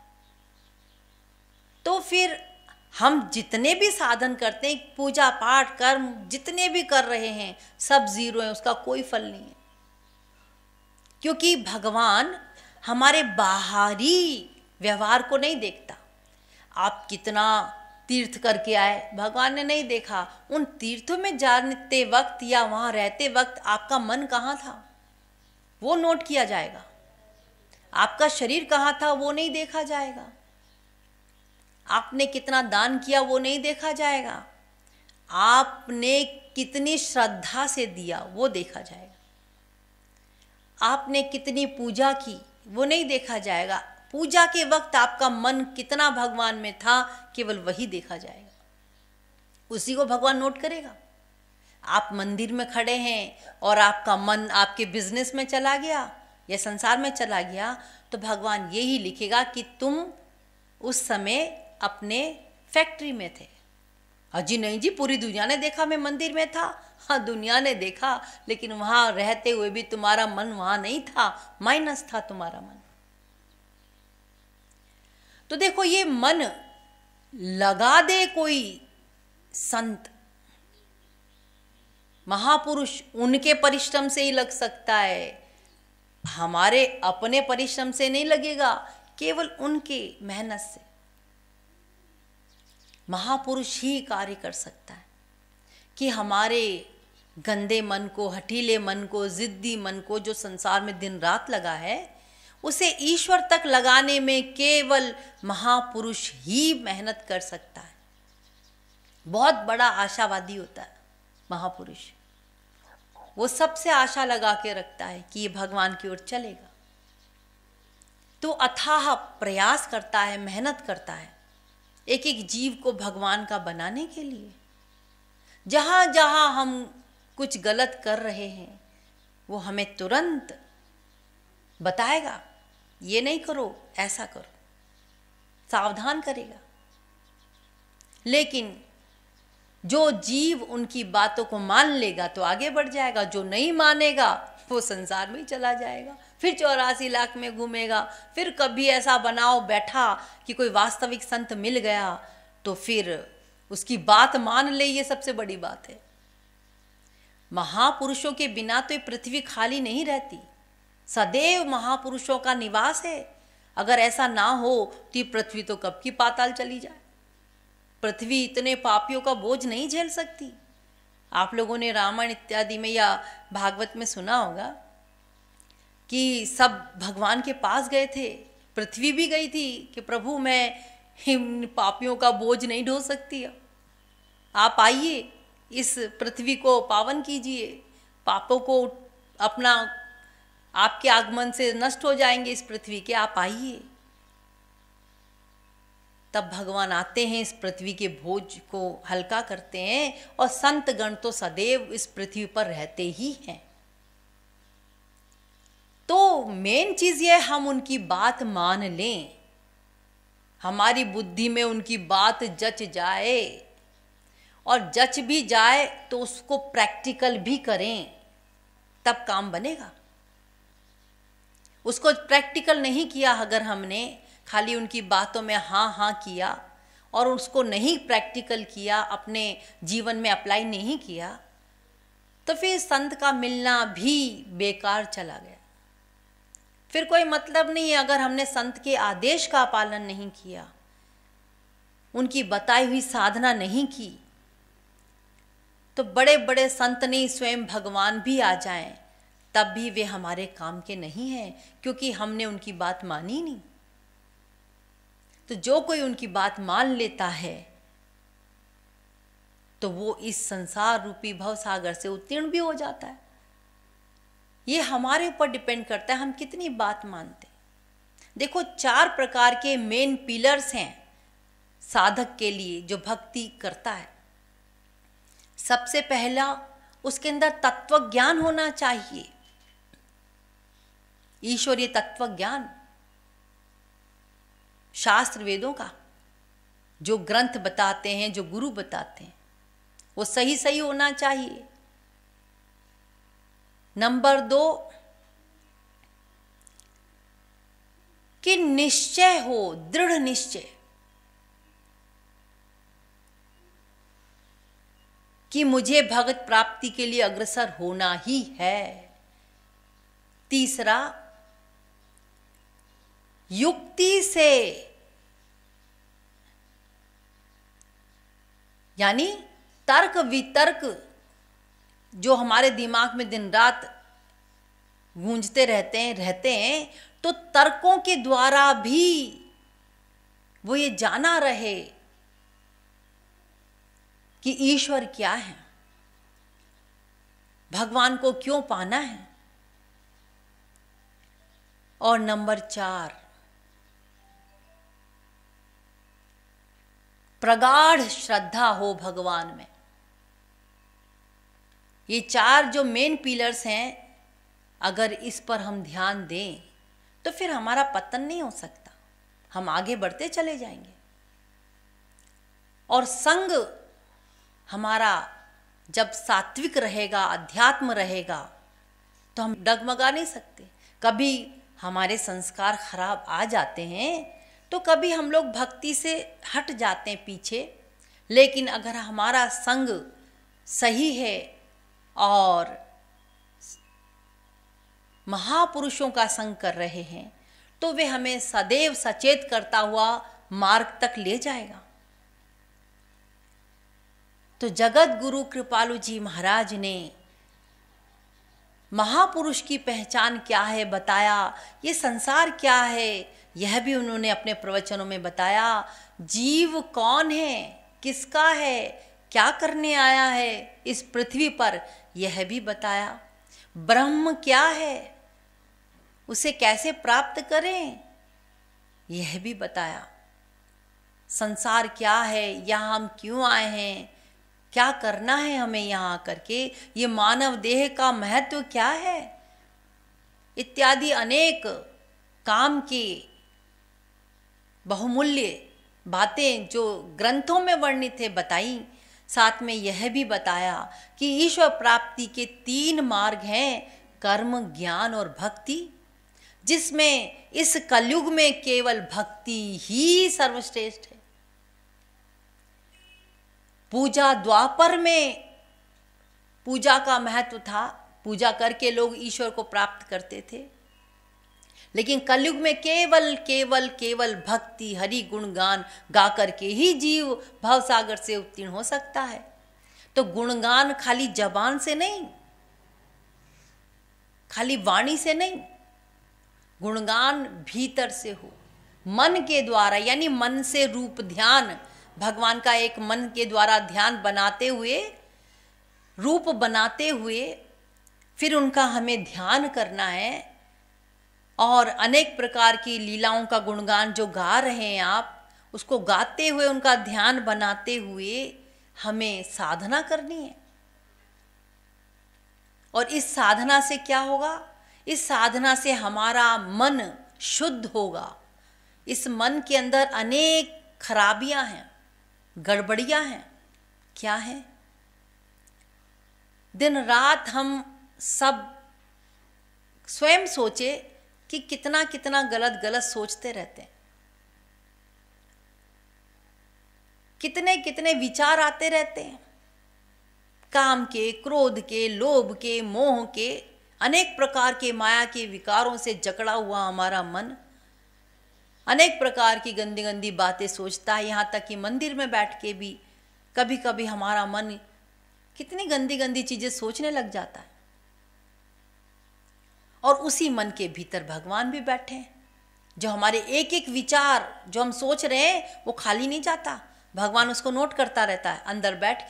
तो फिर हम जितने भी साधन करते हैं, पूजा पाठ कर्म जितने भी कर रहे हैं, सब जीरो है, उसका कोई फल नहीं है। क्योंकि भगवान हमारे बाहरी व्यवहार को नहीं देखता। आप कितना तीर्थ करके आए, भगवान ने नहीं देखा। उन तीर्थों में जाते वक्त या वहाँ रहते वक्त आपका मन कहाँ था, वो नोट किया जाएगा। आपका शरीर कहाँ था, वो नहीं देखा जाएगा। आपने कितना दान किया, वो नहीं देखा जाएगा। आपने कितनी श्रद्धा से दिया, वो देखा जाएगा। आपने कितनी पूजा की, वो नहीं देखा जाएगा। पूजा के वक्त आपका मन कितना भगवान में था, केवल वही देखा जाएगा। उसी को भगवान नोट करेगा। आप मंदिर में खड़े हैं और आपका मन आपके बिजनेस में चला गया या संसार में चला गया, तो भगवान यही लिखेगा कि तुम उस समय अपने फैक्ट्री में थे। अजी नहीं जी, पूरी दुनिया ने देखा मैं मंदिर में था। हाँ, दुनिया ने देखा, लेकिन वहां रहते हुए भी तुम्हारा मन वहां नहीं था, माइनस था तुम्हारा मन। तो देखो, ये मन लगा दे कोई संत महापुरुष, उनके परिश्रम से ही लग सकता है, हमारे अपने परिश्रम से नहीं लगेगा, केवल उनके मेहनत से। महापुरुष ही कार्य कर सकता है कि हमारे गंदे मन को, हठीले मन को, जिद्दी मन को, जो संसार में दिन रात लगा है, उसे ईश्वर तक लगाने में केवल महापुरुष ही मेहनत कर सकता है। बहुत बड़ा आशावादी होता है महापुरुष। वो सबसे आशा लगा के रखता है कि ये भगवान की ओर चलेगा, तो अथाह प्रयास करता है, मेहनत करता है एक एक जीव को भगवान का बनाने के लिए। जहाँ जहाँ हम कुछ गलत कर रहे हैं, वो हमें तुरंत बताएगा, ये नहीं करो, ऐसा करो, सावधान करेगा। लेकिन जो जीव उनकी बातों को मान लेगा तो आगे बढ़ जाएगा, जो नहीं मानेगा वो संसार में ही चला जाएगा, फिर 84 लाख में घूमेगा। फिर कभी ऐसा बनाओ बैठा कि कोई वास्तविक संत मिल गया तो फिर उसकी बात मान ले, ये सबसे बड़ी बात है। महापुरुषों के बिना तो ये पृथ्वी खाली नहीं रहती, सदैव महापुरुषों का निवास है। अगर ऐसा ना हो तो ये पृथ्वी तो कब की पाताल चली जाए। पृथ्वी इतने पापियों का बोझ नहीं झेल सकती। आप लोगों ने रामायण इत्यादि में या भागवत में सुना होगा कि सब भगवान के पास गए थे, पृथ्वी भी गई थी कि प्रभु मैं इन पापियों का बोझ नहीं ढो सकती, आप आइए, इस पृथ्वी को पावन कीजिए, पापों को अपना आपके आगमन से नष्ट हो जाएंगे इस पृथ्वी के, आप आइए। तब भगवान आते हैं, इस पृथ्वी के बोझ को हल्का करते हैं, और संत गण तो सदैव इस पृथ्वी पर रहते ही हैं। तो मेन चीज ये, हम उनकी बात मान लें, हमारी बुद्धि में उनकी बात जच जाए, और जच भी जाए तो उसको प्रैक्टिकल भी करें, तब काम बनेगा। उसको प्रैक्टिकल नहीं किया, अगर हमने खाली उनकी बातों में हाँ हाँ किया और उसको नहीं प्रैक्टिकल किया, अपने जीवन में अप्लाई नहीं किया, तो फिर संत का मिलना भी बेकार चला गया। फिर कोई मतलब नहीं है अगर हमने संत के आदेश का पालन नहीं किया, उनकी बताई हुई साधना नहीं की, तो बड़े बड़े संत नहीं स्वयं भगवान भी आ जाएं तब भी वे हमारे काम के नहीं हैं, क्योंकि हमने उनकी बात मानी नहीं। तो जो कोई उनकी बात मान लेता है तो वो इस संसार रूपी भवसागर से उत्तीर्ण भी हो जाता है। ये हमारे ऊपर डिपेंड करता है हम कितनी बात मानते हैं। देखो 4 प्रकार के मेन पिलर्स हैं साधक के लिए जो भक्ति करता है। सबसे पहला, उसके अंदर तत्व ज्ञान होना चाहिए, ईश्वरीय तत्व ज्ञान, शास्त्र वेदों का जो ग्रंथ बताते हैं, जो गुरु बताते हैं, वो सही सही होना चाहिए। नंबर 2 कि निश्चय हो, दृढ़ निश्चय कि मुझे भगत प्राप्ति के लिए अग्रसर होना ही है। तीसरा, युक्ति से, यानी तर्क वितर्क जो हमारे दिमाग में दिन रात गूंजते रहते हैं, तो तर्कों के द्वारा भी वो ये जाना रहे कि ईश्वर क्या है, भगवान को क्यों पाना है। और नंबर 4, प्रगाढ़ श्रद्धा हो भगवान में। ये 4 जो मेन पिलर्स हैं, अगर इस पर हम ध्यान दें तो फिर हमारा पतन नहीं हो सकता, हम आगे बढ़ते चले जाएंगे। और संग हमारा जब सात्विक रहेगा, अध्यात्म रहेगा, तो हम डगमगा नहीं सकते। कभी हमारे संस्कार खराब आ जाते हैं तो कभी हम लोग भक्ति से हट जाते हैं पीछे, लेकिन अगर हमारा संग सही है और महापुरुषों का संग कर रहे हैं तो वे हमें सदैव सचेत करता हुआ मार्ग तक ले जाएगा। तो जगत गुरु कृपालु जी महाराज ने महापुरुष की पहचान क्या है बताया, ये संसार क्या है यह भी उन्होंने अपने प्रवचनों में बताया। जीव कौन है, किसका है, क्या करने आया है इस पृथ्वी पर, यह भी बताया। ब्रह्म क्या है, उसे कैसे प्राप्त करें, यह भी बताया। संसार क्या है, यहाँ हम क्यों आए हैं, क्या करना है हमें यहाँ आकर के, ये मानव देह का महत्व क्या है, इत्यादि अनेक काम की बहुमूल्य बातें जो ग्रंथों में वर्णित है बताई। साथ में यह भी बताया कि ईश्वर प्राप्ति के 3 मार्ग हैं, कर्म, ज्ञान और भक्ति, जिसमें इस कलयुग में केवल भक्ति ही सर्वश्रेष्ठ है। पूजा द्वापर में पूजा का महत्व था, पूजा करके लोग ईश्वर को प्राप्त करते थे, लेकिन कलयुग में केवल केवल केवल भक्ति, हरि गुणगान गा करके ही जीव भवसागर से उत्तीर्ण हो सकता है। तो गुणगान खाली जबान से नहीं, खाली वाणी से नहीं, गुणगान भीतर से हो, मन के द्वारा, यानी मन से रूप ध्यान, भगवान का एक मन के द्वारा ध्यान बनाते हुए, रूप बनाते हुए, फिर उनका हमें ध्यान करना है। और अनेक प्रकार की लीलाओं का गुणगान जो गा रहे हैं आप, उसको गाते हुए, उनका ध्यान बनाते हुए हमें साधना करनी है। और इस साधना से क्या होगा, इस साधना से हमारा मन शुद्ध होगा। इस मन के अंदर अनेक खराबियां हैं, गड़बड़ियां हैं। क्या है, दिन रात हम सब स्वयं सोचे कि कितना कितना गलत गलत सोचते रहते हैं, कितने कितने विचार आते रहते हैं, काम के, क्रोध के, लोभ के, मोह के, अनेक प्रकार के माया के विकारों से जकड़ा हुआ हमारा मन अनेक प्रकार की गंदी गंदी बातें सोचता है। यहाँ तक कि मंदिर में बैठ के भी कभी कभी हमारा मन कितनी गंदी गंदी चीजें सोचने लग जाता है। और उसी मन के भीतर भगवान भी बैठे हैं, जो हमारे एक एक विचार जो हम सोच रहे हैं वो खाली नहीं जाता, भगवान उसको नोट करता रहता है अंदर बैठ के,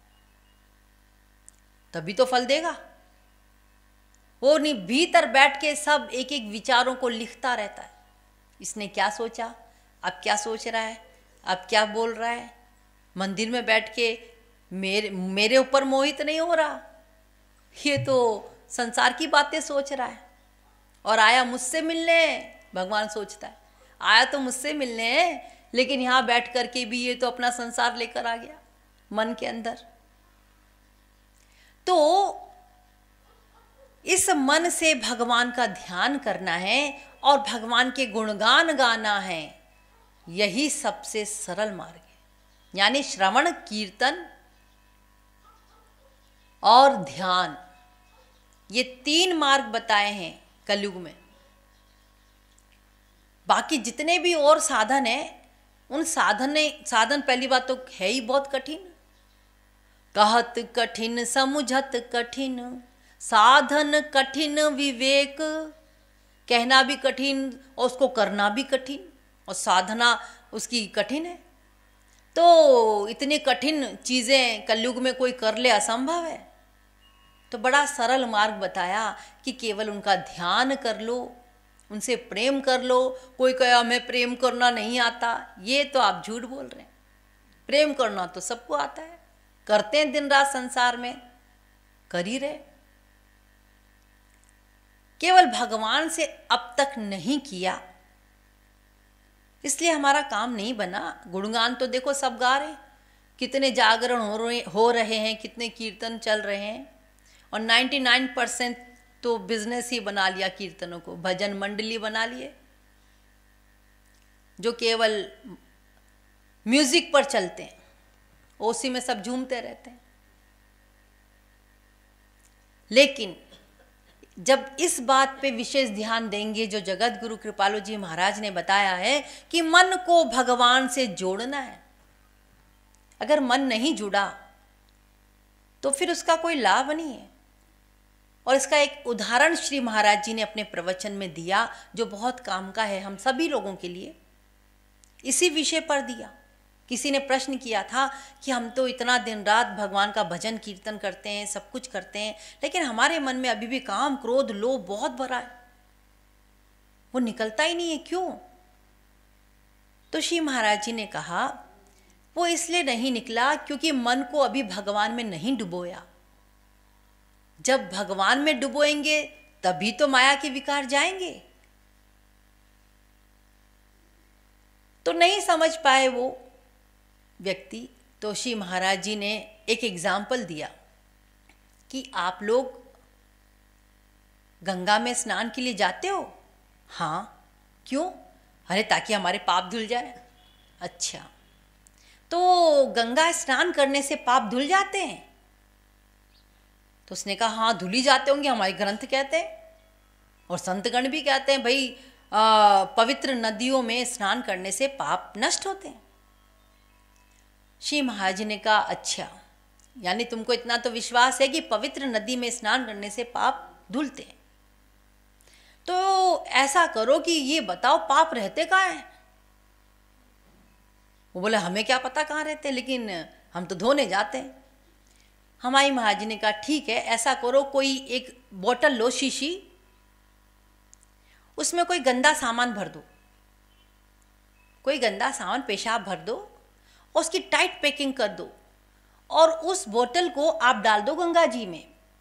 तभी तो फल देगा। वो नहीं, भीतर बैठ के सब एक एक विचारों को लिखता रहता है। इसने क्या सोचा, अब क्या सोच रहा है, अब क्या बोल रहा है। मंदिर में बैठ के मेरे ऊपर मोहित नहीं हो रहा, ये तो संसार की बातें सोच रहा है। और आया मुझसे मिलने, भगवान सोचता है आया तो मुझसे मिलने है, लेकिन यहाँ बैठ करके भी ये तो अपना संसार लेकर आ गया मन के अंदर। तो इस मन से भगवान का ध्यान करना है और भगवान के गुणगान गाना है, यही सबसे सरल मार्ग है। यानी श्रवण, कीर्तन और ध्यान, ये 3 मार्ग बताए हैं कलयुग में। बाकी जितने भी और साधन है, उन साधन पहली बात तो है ही बहुत कठिन। कहत कठिन समुझत कठिन, साधन कठिन विवेक। कहना भी कठिन और उसको करना भी कठिन, और साधना उसकी कठिन है। तो इतनी कठिन चीजें कलयुग में कोई कर ले, असंभव है। तो बड़ा सरल मार्ग बताया कि केवल उनका ध्यान कर लो, उनसे प्रेम कर लो। कोई कहे हमें प्रेम करना नहीं आता, ये तो आप झूठ बोल रहे हैं। प्रेम करना तो सबको आता है, करते हैं दिन रात संसार में, कर ही रहे। केवल भगवान से अब तक नहीं किया, इसलिए हमारा काम नहीं बना। गुणगान तो देखो सब गा रहे हैं, कितने जागरण हो रहे हैं, कितने कीर्तन चल रहे हैं, और 99% तो बिजनेस ही बना लिया कीर्तनों को, भजन मंडली बना लिए जो केवल म्यूजिक पर चलते हैं, उसी में सब झूमते रहते हैं। लेकिन जब इस बात पे विशेष ध्यान देंगे जो जगत गुरु कृपालु जी महाराज ने बताया है कि मन को भगवान से जोड़ना है, अगर मन नहीं जुड़ा तो फिर उसका कोई लाभ नहीं है। और इसका एक उदाहरण श्री महाराज जी ने अपने प्रवचन में दिया जो बहुत काम का है हम सभी लोगों के लिए। इसी विषय पर दिया। किसी ने प्रश्न किया था कि हम तो इतना दिन रात भगवान का भजन कीर्तन करते हैं, सब कुछ करते हैं, लेकिन हमारे मन में अभी भी काम, क्रोध, लोभ बहुत भरा है, वो निकलता ही नहीं है, क्यों? तो श्री महाराज जी ने कहा वो इसलिए नहीं निकला क्योंकि मन को अभी भगवान में नहीं डुबोया। जब भगवान में डुबोएंगे तभी तो माया के विकार जाएंगे। तो नहीं समझ पाए वो व्यक्ति, तो श्री महाराज जी ने एक एग्जाम्पल दिया कि आप लोग गंगा में स्नान के लिए जाते हो? हाँ। क्यों? अरे ताकि हमारे पाप धुल जाए। अच्छा, तो गंगा स्नान करने से पाप धुल जाते हैं? तो उसने कहा हाँ धुल ही जाते होंगे, हमारे ग्रंथ कहते हैं और संतगण भी कहते हैं भाई पवित्र नदियों में स्नान करने से पाप नष्ट होते हैं। श्री महाराज ने कहा अच्छा, यानी तुमको इतना तो विश्वास है कि पवित्र नदी में स्नान करने से पाप धुलते हैं, तो ऐसा करो कि ये बताओ पाप रहते कहाँ हैं? वो बोले हमें क्या पता कहाँ रहते, लेकिन हम तो धोने जाते हैं। हमारी महाराज ने कहा ठीक है, ऐसा करो कोई एक बोतल लो शीशी, उसमें कोई गंदा सामान भर दो, कोई गंदा सामान पेशाब भर दो, उसकी टाइट पैकिंग कर दो और उस बोतल को आप डाल दो गंगा जी में।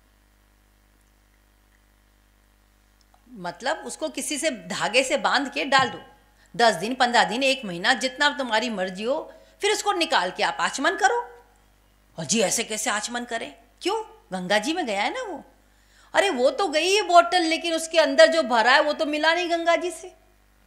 मतलब उसको किसी से धागे से बांध के डाल दो, 10 दिन, 15 दिन, 1 महीना, जितना तुम्हारी मर्जी हो। फिर उसको निकाल के आप आचमन करो। और जी ऐसे कैसे आचमन करें? क्यों? गंगा जी में गया है ना वो। अरे वो तो गई है बोतल, लेकिन उसके अंदर जो भरा है वो तो मिला नहीं गंगा जी से।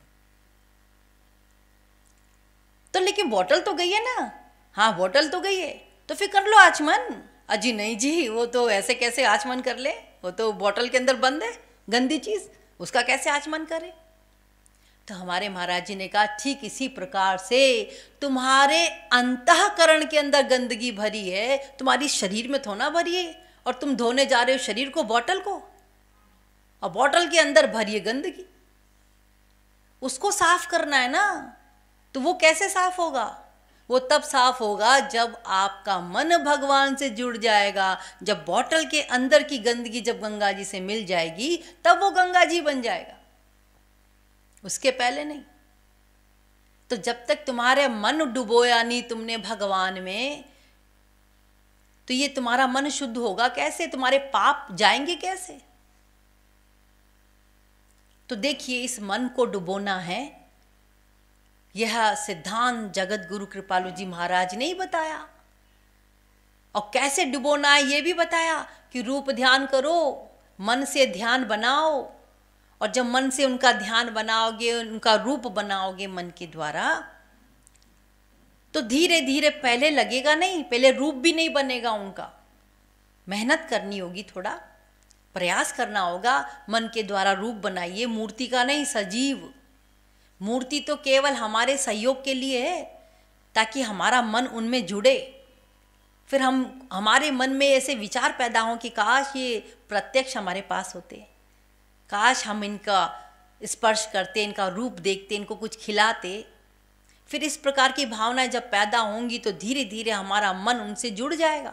तो लेकिन बोतल तो गई है ना। हाँ बोतल तो गई है, तो फिर कर लो आचमन। अजी नहीं जी, वो तो ऐसे कैसे आचमन कर ले, वो तो बोतल के अंदर बंद है, गंदी चीज, उसका कैसे आचमन करे। तो हमारे महाराज जी ने कहा ठीक इसी प्रकार से तुम्हारे अंतःकरण के अंदर गंदगी भरी है, तुम्हारी शरीर में थोड़ा भरी है, और तुम धोने जा रहे हो शरीर को, बोतल को, और बोतल के अंदर भरी है गंदगी, उसको साफ करना है ना। तो वो कैसे साफ होगा? वो तब साफ होगा जब आपका मन भगवान से जुड़ जाएगा, जब बोतल के अंदर की गंदगी जब गंगा जी से मिल जाएगी तब वो गंगा जी बन जाएगा, उसके पहले नहीं। तो जब तक तुम्हारे मन डुबोया नहीं तुमने भगवान में, तो ये तुम्हारा मन शुद्ध होगा कैसे, तुम्हारे पाप जाएंगे कैसे? तो देखिए इस मन को डुबोना है, यह सिद्धांत जगत गुरु कृपालु जी महाराज ने ही बताया। और कैसे डुबोना है ये भी बताया कि रूप ध्यान करो, मन से ध्यान बनाओ, और जब मन से उनका ध्यान बनाओगे, उनका रूप बनाओगे मन के द्वारा, तो धीरे धीरे, पहले लगेगा नहीं, पहले रूप भी नहीं बनेगा उनका, मेहनत करनी होगी, थोड़ा प्रयास करना होगा। मन के द्वारा रूप बनाइए, मूर्ति का नहीं, सजीव। मूर्ति तो केवल हमारे सहयोग के लिए है, ताकि हमारा मन उनमें जुड़े, फिर हमारे मन में ऐसे विचार पैदा हों कि काश ये प्रत्यक्ष हमारे पास होते, काश हम इनका स्पर्श करते, इनका रूप देखते, इनको कुछ खिलाते। फिर इस प्रकार की भावनाएं जब पैदा होंगी तो धीरे धीरे हमारा मन उनसे जुड़ जाएगा,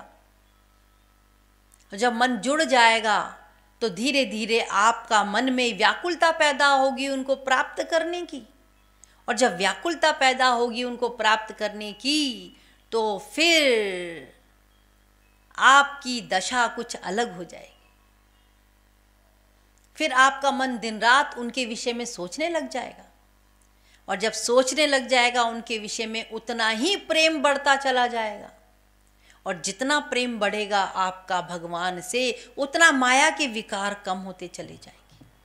और जब मन जुड़ जाएगा तो धीरे धीरे आपका मन में व्याकुलता पैदा होगी उनको प्राप्त करने की, और जब व्याकुलता पैदा होगी उनको प्राप्त करने की, तो फिर आपकी दशा कुछ अलग हो जाएगी। फिर आपका मन दिन रात उनके विषय में सोचने लग जाएगा, और जब सोचने लग जाएगा उनके विषय में, उतना ही प्रेम बढ़ता चला जाएगा, और जितना प्रेम बढ़ेगा आपका भगवान से, उतना माया के विकार कम होते चले जाएंगे।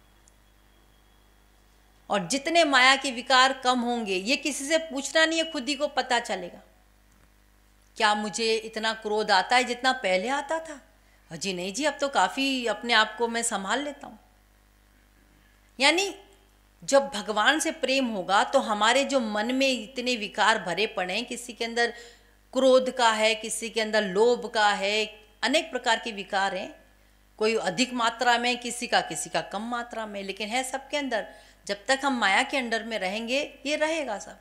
और जितने माया के विकार कम होंगे, ये किसी से पूछना नहीं है, खुद ही को पता चलेगा। क्या मुझे इतना क्रोध आता है जितना पहले आता था? जी नहीं जी, अब तो काफ़ी अपने आप को मैं संभाल लेता हूँ। यानी जब भगवान से प्रेम होगा तो हमारे जो मन में इतने विकार भरे पड़े हैं, किसी के अंदर क्रोध का है, किसी के अंदर लोभ का है, अनेक प्रकार के विकार हैं, कोई अधिक मात्रा में, किसी का कम मात्रा में, लेकिन है सबके अंदर। जब तक हम माया के अंडर में रहेंगे ये रहेगा सब।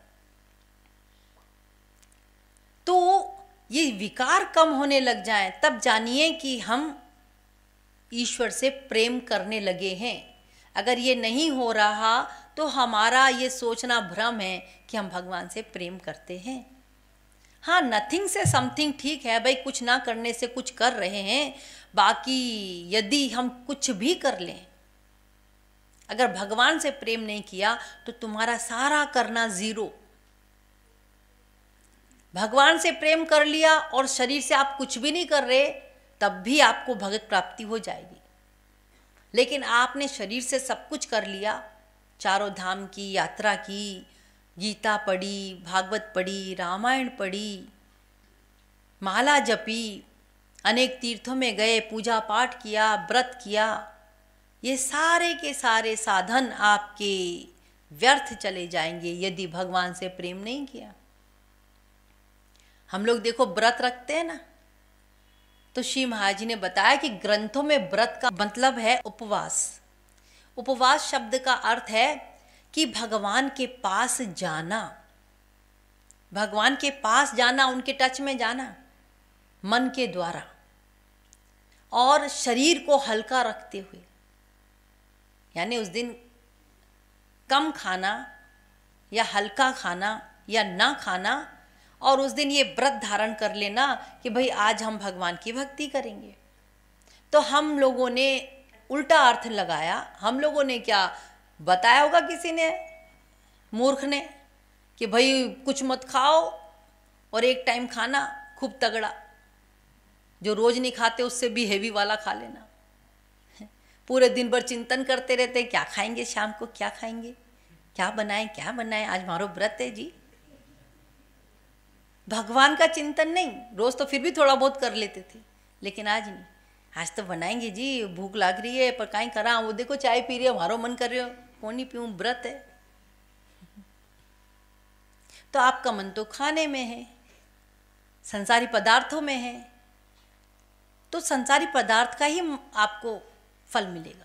तो ये विकार कम होने लग जाएं, तब जानिए कि हम ईश्वर से प्रेम करने लगे हैं। अगर ये नहीं हो रहा तो हमारा ये सोचना भ्रम है कि हम भगवान से प्रेम करते हैं। हाँ, नथिंग से समथिंग ठीक है भाई, कुछ ना करने से कुछ कर रहे हैं। बाकी यदि हम कुछ भी कर लें, अगर भगवान से प्रेम नहीं किया तो तुम्हारा सारा करना जीरो। भगवान से प्रेम कर लिया और शरीर से आप कुछ भी नहीं कर रहे, तब भी आपको भगत प्राप्ति हो जाएगी। लेकिन आपने शरीर से सब कुछ कर लिया, चारों धाम की यात्रा की, गीता पढ़ी, भागवत पढ़ी, रामायण पढ़ी, माला जपी, अनेक तीर्थों में गए, पूजा पाठ किया, व्रत किया, ये सारे के सारे साधन आपके व्यर्थ चले जाएंगे यदि भगवान से प्रेम नहीं किया। हम लोग देखो व्रत रखते हैं ना, तो श्री महाराज जी ने बताया कि ग्रंथों में व्रत का मतलब है उपवास। उपवास शब्द का अर्थ है कि भगवान के पास जाना, भगवान के पास जाना, उनके टच में जाना मन के द्वारा, और शरीर को हल्का रखते हुए। यानी उस दिन कम खाना या हल्का खाना या ना खाना, और उस दिन ये व्रत धारण कर लेना कि भाई आज हम भगवान की भक्ति करेंगे। तो हम लोगों ने उल्टा अर्थ लगाया। हम लोगों ने क्या बताया होगा किसी ने, मूर्ख ने, कि भाई कुछ मत खाओ और एक टाइम खाना खूब तगड़ा, जो रोज नहीं खाते उससे भी हेवी वाला खा लेना। पूरे दिन भर चिंतन करते रहते हैं, क्या खाएंगे शाम को, क्या खाएंगे, क्या बनाएं, आज हमारो व्रत है जी। भगवान का चिंतन नहीं, रोज तो फिर भी थोड़ा बहुत कर लेते थे, लेकिन आज नहीं। आज तो बनाएंगे जी, भूख लग रही है पर कहीं करा, वो देखो चाय पी रही है, हमारो मन कर रहे हो, कौन नहीं पीऊँ, व्रत है। तो आपका मन तो खाने में है, संसारी पदार्थों में है, तो संसारी पदार्थ का ही आपको फल मिलेगा।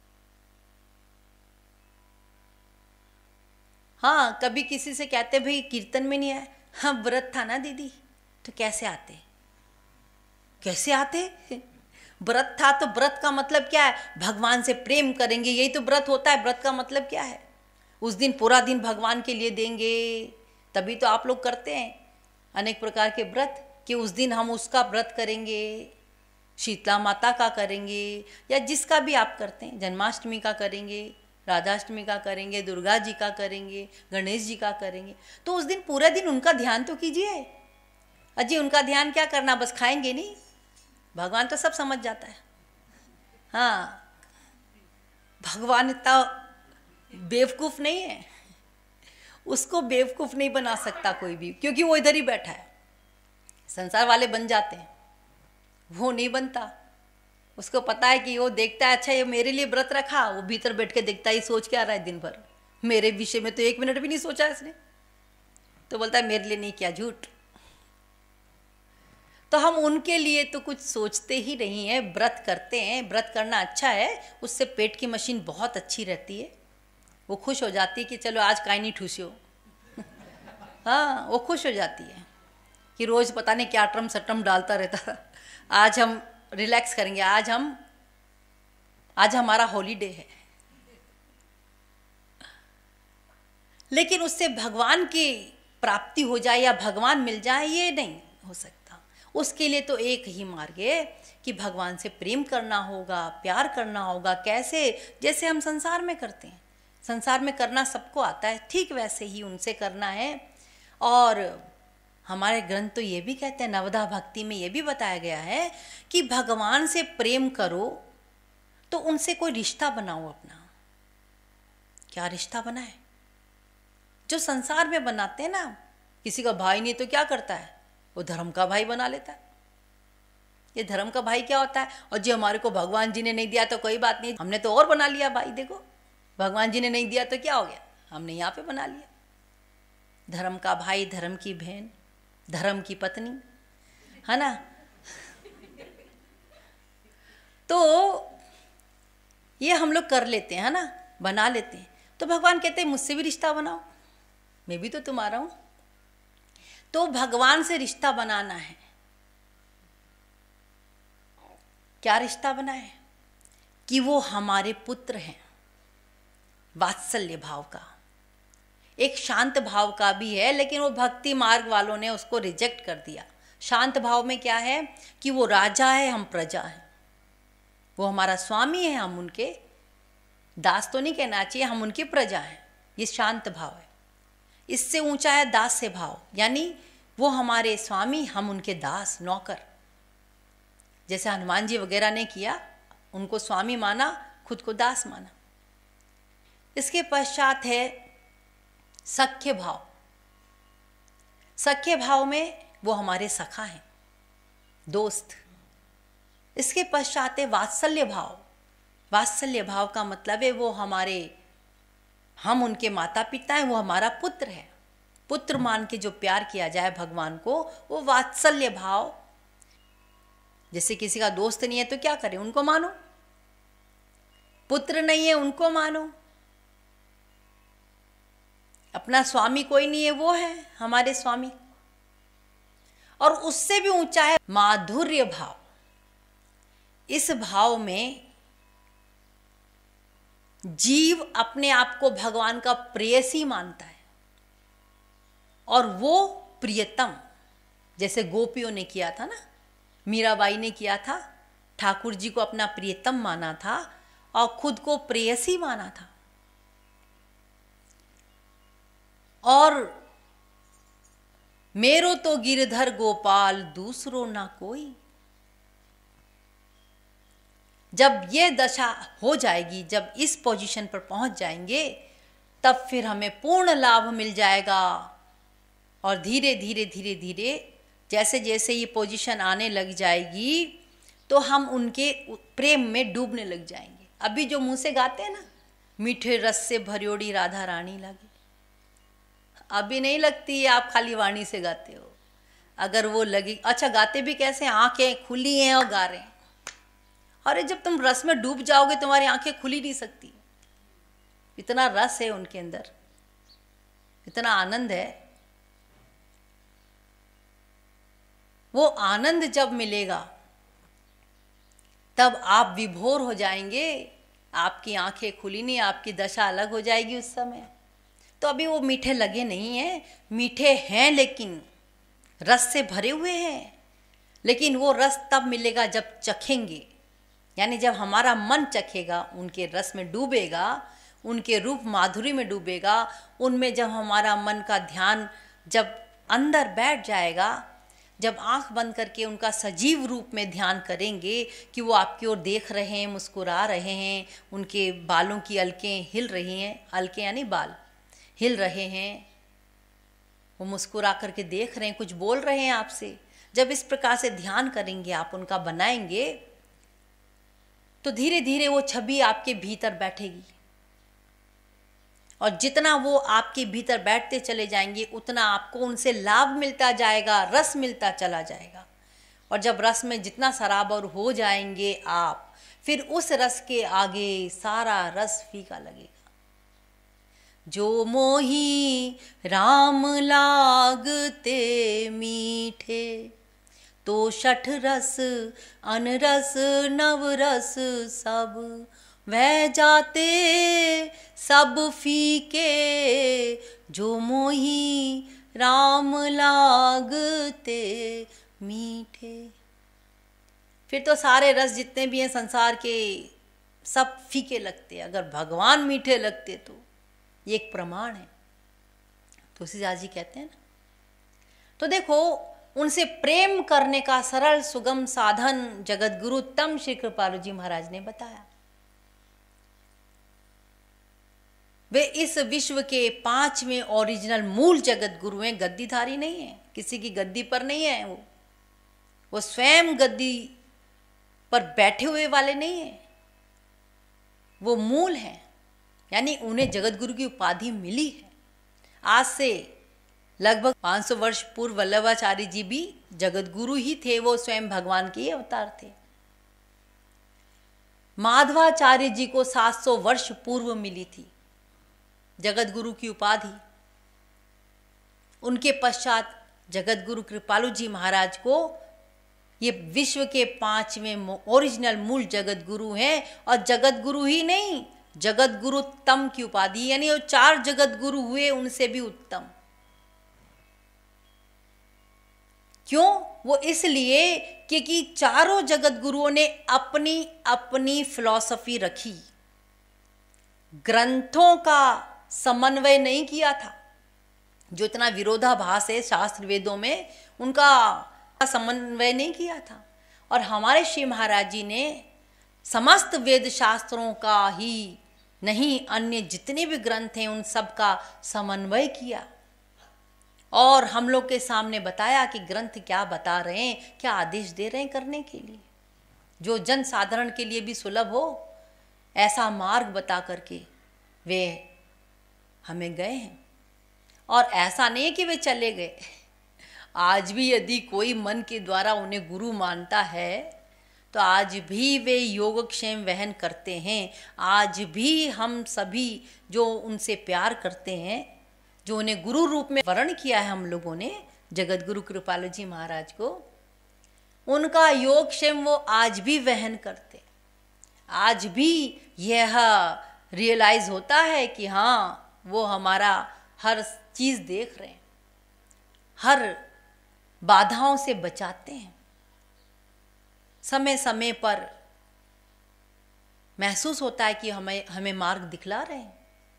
हाँ, कभी किसी से कहते भाई कीर्तन में नहीं आए, हाँ व्रत था ना दीदी, तो कैसे आते, कैसे आते? व्रत था तो व्रत का मतलब क्या है? भगवान से प्रेम करेंगे, यही तो व्रत होता है। व्रत का मतलब क्या है? उस दिन पूरा दिन भगवान के लिए देंगे, तभी तो आप लोग करते हैं अनेक प्रकार के व्रत, कि उस दिन हम उसका व्रत करेंगे, शीतला माता का करेंगे, या जिसका भी आप करते हैं, जन्माष्टमी का करेंगे, राधाष्टमी का करेंगे, दुर्गा जी का करेंगे, गणेश जी का करेंगे। तो उस दिन पूरा दिन उनका ध्यान तो कीजिए। अजी उनका ध्यान क्या करना, बस खाएंगे नहीं, भगवान तो सब समझ जाता है। हाँ, भगवान इतना बेवकूफ़ नहीं है, उसको बेवकूफ़ नहीं बना सकता कोई भी, क्योंकि वो इधर ही बैठा है। संसार वाले बन जाते हैं, वो नहीं बनता। उसको पता है कि वो देखता है, अच्छा ये मेरे लिए व्रत रखा, वो भीतर बैठ के देखता है ये सोच क्या रहा है दिन भर, मेरे विषय में तो 1 मिनट भी नहीं सोचा इसने, तो बोलता है मेरे लिए नहीं किया, झूठ। तो हम उनके लिए तो कुछ सोचते ही नहीं है, व्रत करते हैं। व्रत करना अच्छा है, उससे पेट की मशीन बहुत अच्छी रहती है, वो खुश हो जाती है कि चलो आज काई नहीं ठूसियो। हाँ, वो खुश हो जाती है कि रोज़ पता नहीं क्या अटरम सटरम डालता रहता था, आज हम रिलैक्स करेंगे, आज हमारा हॉलीडे है। लेकिन उससे भगवान की प्राप्ति हो जाए या भगवान मिल जाए, ये नहीं हो सकता। उसके लिए तो एक ही मार्ग है कि भगवान से प्रेम करना होगा, प्यार करना होगा। कैसे? जैसे हम संसार में करते हैं, संसार में करना सबको आता है, ठीक वैसे ही उनसे करना है। और हमारे ग्रंथ तो ये भी कहते हैं, नवधा भक्ति में ये भी बताया गया है कि भगवान से प्रेम करो तो उनसे कोई रिश्ता बनाओ अपना। क्या रिश्ता बनाए? जो संसार में बनाते हैं ना, किसी का भाई नहीं तो क्या करता है, वो धर्म का भाई बना लेता है। ये धर्म का भाई क्या होता है? और जो हमारे को भगवान जी ने नहीं दिया तो कोई बात नहीं, हमने तो और बना लिया भाई, देखो भगवान जी ने नहीं दिया तो क्या हो गया, हमने यहाँ पे बना लिया। धर्म का भाई, धर्म की बहन, धर्म की पत्नी, है ना। तो ये हम लोग कर लेते हैं, है ना, बना लेते हैं। तो भगवान कहते हैं मुझसे भी रिश्ता बनाओ, मैं भी तो तुम्हारा हूं। तो भगवान से रिश्ता बनाना है। क्या रिश्ता बनाए? कि वो हमारे पुत्र हैं, वात्सल्य भाव का, एक शांत भाव का भी है, लेकिन वो भक्ति मार्ग वालों ने उसको रिजेक्ट कर दिया। शांत भाव में क्या है कि वो राजा है, हम प्रजा हैं, वो हमारा स्वामी है, हम उनके दास तो नहीं कहना चाहिए, हम उनकी प्रजा हैं, ये शांत भाव है। इससे ऊंचा है दास्य भाव, यानी वो हमारे स्वामी, हम उनके दास, नौकर। जैसे हनुमान जी वगैरह ने किया, उनको स्वामी माना, खुद को दास माना। इसके पश्चात है सख्य भाव। सख्य भाव में वो हमारे सखा हैं, दोस्त। इसके पश्चात है वात्सल्य भाव। वात्सल्य भाव का मतलब है वो हमारे, हम उनके माता पिता हैं, वो हमारा पुत्र है। पुत्र मान के जो प्यार किया जाए भगवान को, वो वात्सल्य भाव। जैसे किसी का दोस्त नहीं है तो क्या करें, उनको मानो। पुत्र नहीं है, उनको मानो। अपना स्वामी कोई नहीं है, वो है हमारे स्वामी। और उससे भी ऊंचा है माधुर्य भाव। इस भाव में जीव अपने आप को भगवान का प्रेयसी मानता है, और वो प्रियतम, जैसे गोपियों ने किया था ना, मीराबाई ने किया था, ठाकुर जी को अपना प्रियतम माना था और खुद को प्रेयसी माना था। और मेरो तो गिरधर गोपाल दूसरो ना कोई। जब ये दशा हो जाएगी, जब इस पोजीशन पर पहुंच जाएंगे, तब फिर हमें पूर्ण लाभ मिल जाएगा। और धीरे धीरे धीरे धीरे जैसे जैसे ये पोजीशन आने लग जाएगी तो हम उनके प्रेम में डूबने लग जाएंगे। अभी जो मुंह से गाते हैं ना, मीठे रस से भरियोड़ी राधा रानी लगे, अभी नहीं लगती है, आप खाली वाणी से गाते हो। अगर वो लगी, अच्छा गाते भी कैसे, आंखें खुली हैं और गा रहे हैं। अरे जब तुम रस में डूब जाओगे तुम्हारी आंखें खुली नहीं सकती, इतना रस है उनके अंदर, इतना आनंद है। वो आनंद जब मिलेगा तब आप विभोर हो जाएंगे, आपकी आंखें खुली नहीं, आपकी दशा अलग हो जाएगी उस समय। तो अभी वो मीठे लगे नहीं हैं, मीठे हैं लेकिन रस से भरे हुए हैं। लेकिन वो रस तब मिलेगा जब चखेंगे, यानी जब हमारा मन चखेगा, उनके रस में डूबेगा, उनके रूप माधुरी में डूबेगा, उनमें जब हमारा मन का ध्यान जब अंदर बैठ जाएगा, जब आंख बंद करके उनका सजीव रूप में ध्यान करेंगे कि वो आपकी ओर देख रहे हैं, मुस्कुरा रहे हैं, उनके बालों की अलकें हिल रही हैं, अलकें यानी बाल हिल रहे हैं, वो मुस्कुरा करके देख रहे हैं, कुछ बोल रहे हैं आपसे। जब इस प्रकार से ध्यान करेंगे, आप उनका बनाएंगे, तो धीरे धीरे वो छवि आपके भीतर बैठेगी। और जितना वो आपके भीतर बैठते चले जाएंगे उतना आपको उनसे लाभ मिलता जाएगा, रस मिलता चला जाएगा। और जब रस में जितना सराबर हो जाएंगे आप, फिर उस रस के आगे सारा रस फीका लगेगा। जो मोही राम लागते मीठे, तो शठ रस अनरस नवरस सब वह जाते सब फीके। जो मोही राम लागते मीठे, फिर तो सारे रस जितने भी हैं संसार के सब फीके लगते। अगर भगवान मीठे लगते तो ये एक प्रमाण है। तुलसीदास जी कहते हैं ना। तो देखो, उनसे प्रेम करने का सरल सुगम साधन जगत गुरु तम श्री कृपालु जी महाराज ने बताया। वे इस विश्व के 5वें ओरिजिनल मूल जगत गुरु हैं, गद्दीधारी नहीं है, किसी की गद्दी पर नहीं है। वो स्वयं गद्दी पर बैठे हुए वाले नहीं है, वो मूल हैं, यानी उन्हें जगत गुरु की उपाधि मिली है। आज से लगभग 500 वर्ष पूर्व वल्लभाचार्य जी भी जगत गुरु ही थे, वो स्वयं भगवान के अवतार थे। माधवाचार्य जी को 700 वर्ष पूर्व मिली थी जगत गुरु की उपाधि। उनके पश्चात जगत गुरु कृपालु जी महाराज को ये विश्व के 5वें ओरिजिनल मूल जगत गुरु हैं। और जगत गुरु ही नहीं, जगत गुरु तम की उपाधि, यानी वो 4 जगत गुरु हुए उनसे भी उत्तम। क्यों? वो इसलिए क्योंकि चारों जगत गुरुओं ने अपनी अपनी फिलॉसफी रखी, ग्रंथों का समन्वय नहीं किया था। जो इतना विरोधाभास है शास्त्र वेदों में, उनका समन्वय नहीं किया था। और हमारे श्री महाराज जी ने समस्त वेद शास्त्रों का ही नहीं, अन्य जितने भी ग्रंथ हैं उन सब का समन्वय किया और हम लोग के सामने बताया कि ग्रंथ क्या बता रहे हैं, क्या आदेश दे रहे हैं करने के लिए, जो जन साधारण के लिए भी सुलभ हो, ऐसा मार्ग बता करके वे हमें गए हैं। और ऐसा नहीं कि वे चले गए, आज भी यदि कोई मन के द्वारा उन्हें गुरु मानता है तो आज भी वे योगक्षेम वहन करते हैं। आज भी हम सभी जो उनसे प्यार करते हैं, जो उन्हें गुरु रूप में वर्ण किया है हम लोगों ने, जगत गुरु कृपालु जी महाराज को, उनका योगक्षेम वो आज भी वहन करते। आज भी यह रियलाइज होता है कि हाँ, वो हमारा हर चीज़ देख रहे हैं, हर बाधाओं से बचाते हैं, समय समय पर महसूस होता है कि हमें मार्ग दिखला रहे हैं।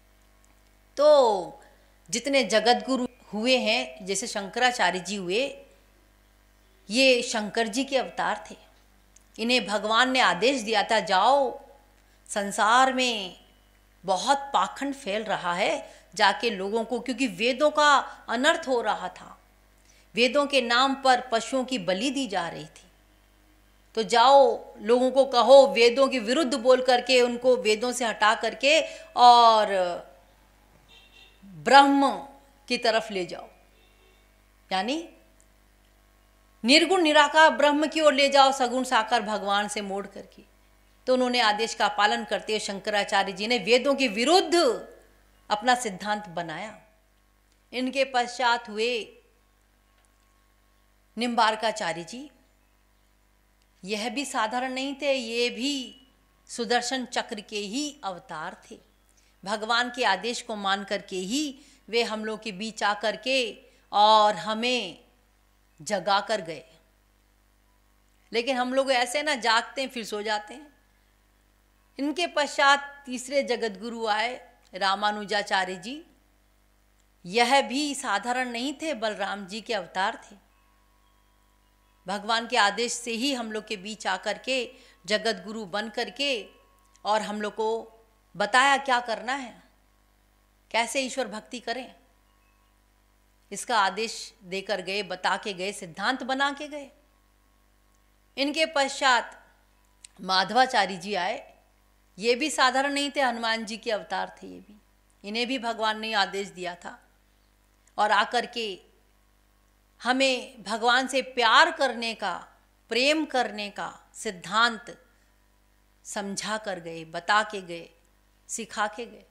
तो जितने जगत गुरु हुए हैं, जैसे शंकराचार्य जी हुए, ये शंकर जी के अवतार थे। इन्हें भगवान ने आदेश दिया था, जाओ, संसार में बहुत पाखंड फैल रहा है, जाके लोगों को, क्योंकि वेदों का अनर्थ हो रहा था, वेदों के नाम पर पशुओं की बलि दी जा रही थी, तो जाओ लोगों को कहो, वेदों के विरुद्ध बोल करके उनको वेदों से हटा करके और ब्रह्म की तरफ ले जाओ, यानी निर्गुण निराकार ब्रह्म की ओर ले जाओ, सगुण साकार भगवान से मोड़ करके। तो उन्होंने आदेश का पालन करते हुए शंकराचार्य जी ने वेदों के विरुद्ध अपना सिद्धांत बनाया। इनके पश्चात हुए निम्बार्काचार्य जी। यह भी साधारण नहीं थे, ये भी सुदर्शन चक्र के ही अवतार थे। भगवान के आदेश को मान करके ही वे हम लोग के बीच आकर के और हमें जगा कर गए। लेकिन हम लोग ऐसे ना जागते हैं फिर सो जाते हैं। इनके पश्चात तीसरे जगत गुरु आए, रामानुजाचार्य जी। यह भी साधारण नहीं थे, बलराम जी के अवतार थे। भगवान के आदेश से ही हम लोग के बीच आकर के जगत गुरु बन करके और हम लोग को बताया क्या करना है, कैसे ईश्वर भक्ति करें, इसका आदेश देकर गए, बता के गए, सिद्धांत बना के गए। इनके पश्चात माधवाचार्य जी आए। ये भी साधारण नहीं थे, हनुमान जी के अवतार थे ये भी। इन्हें भी भगवान ने आदेश दिया था और आकर के हमें भगवान से प्यार करने का, प्रेम करने का सिद्धांत समझा कर गए, बता के गए, सिखा के गए।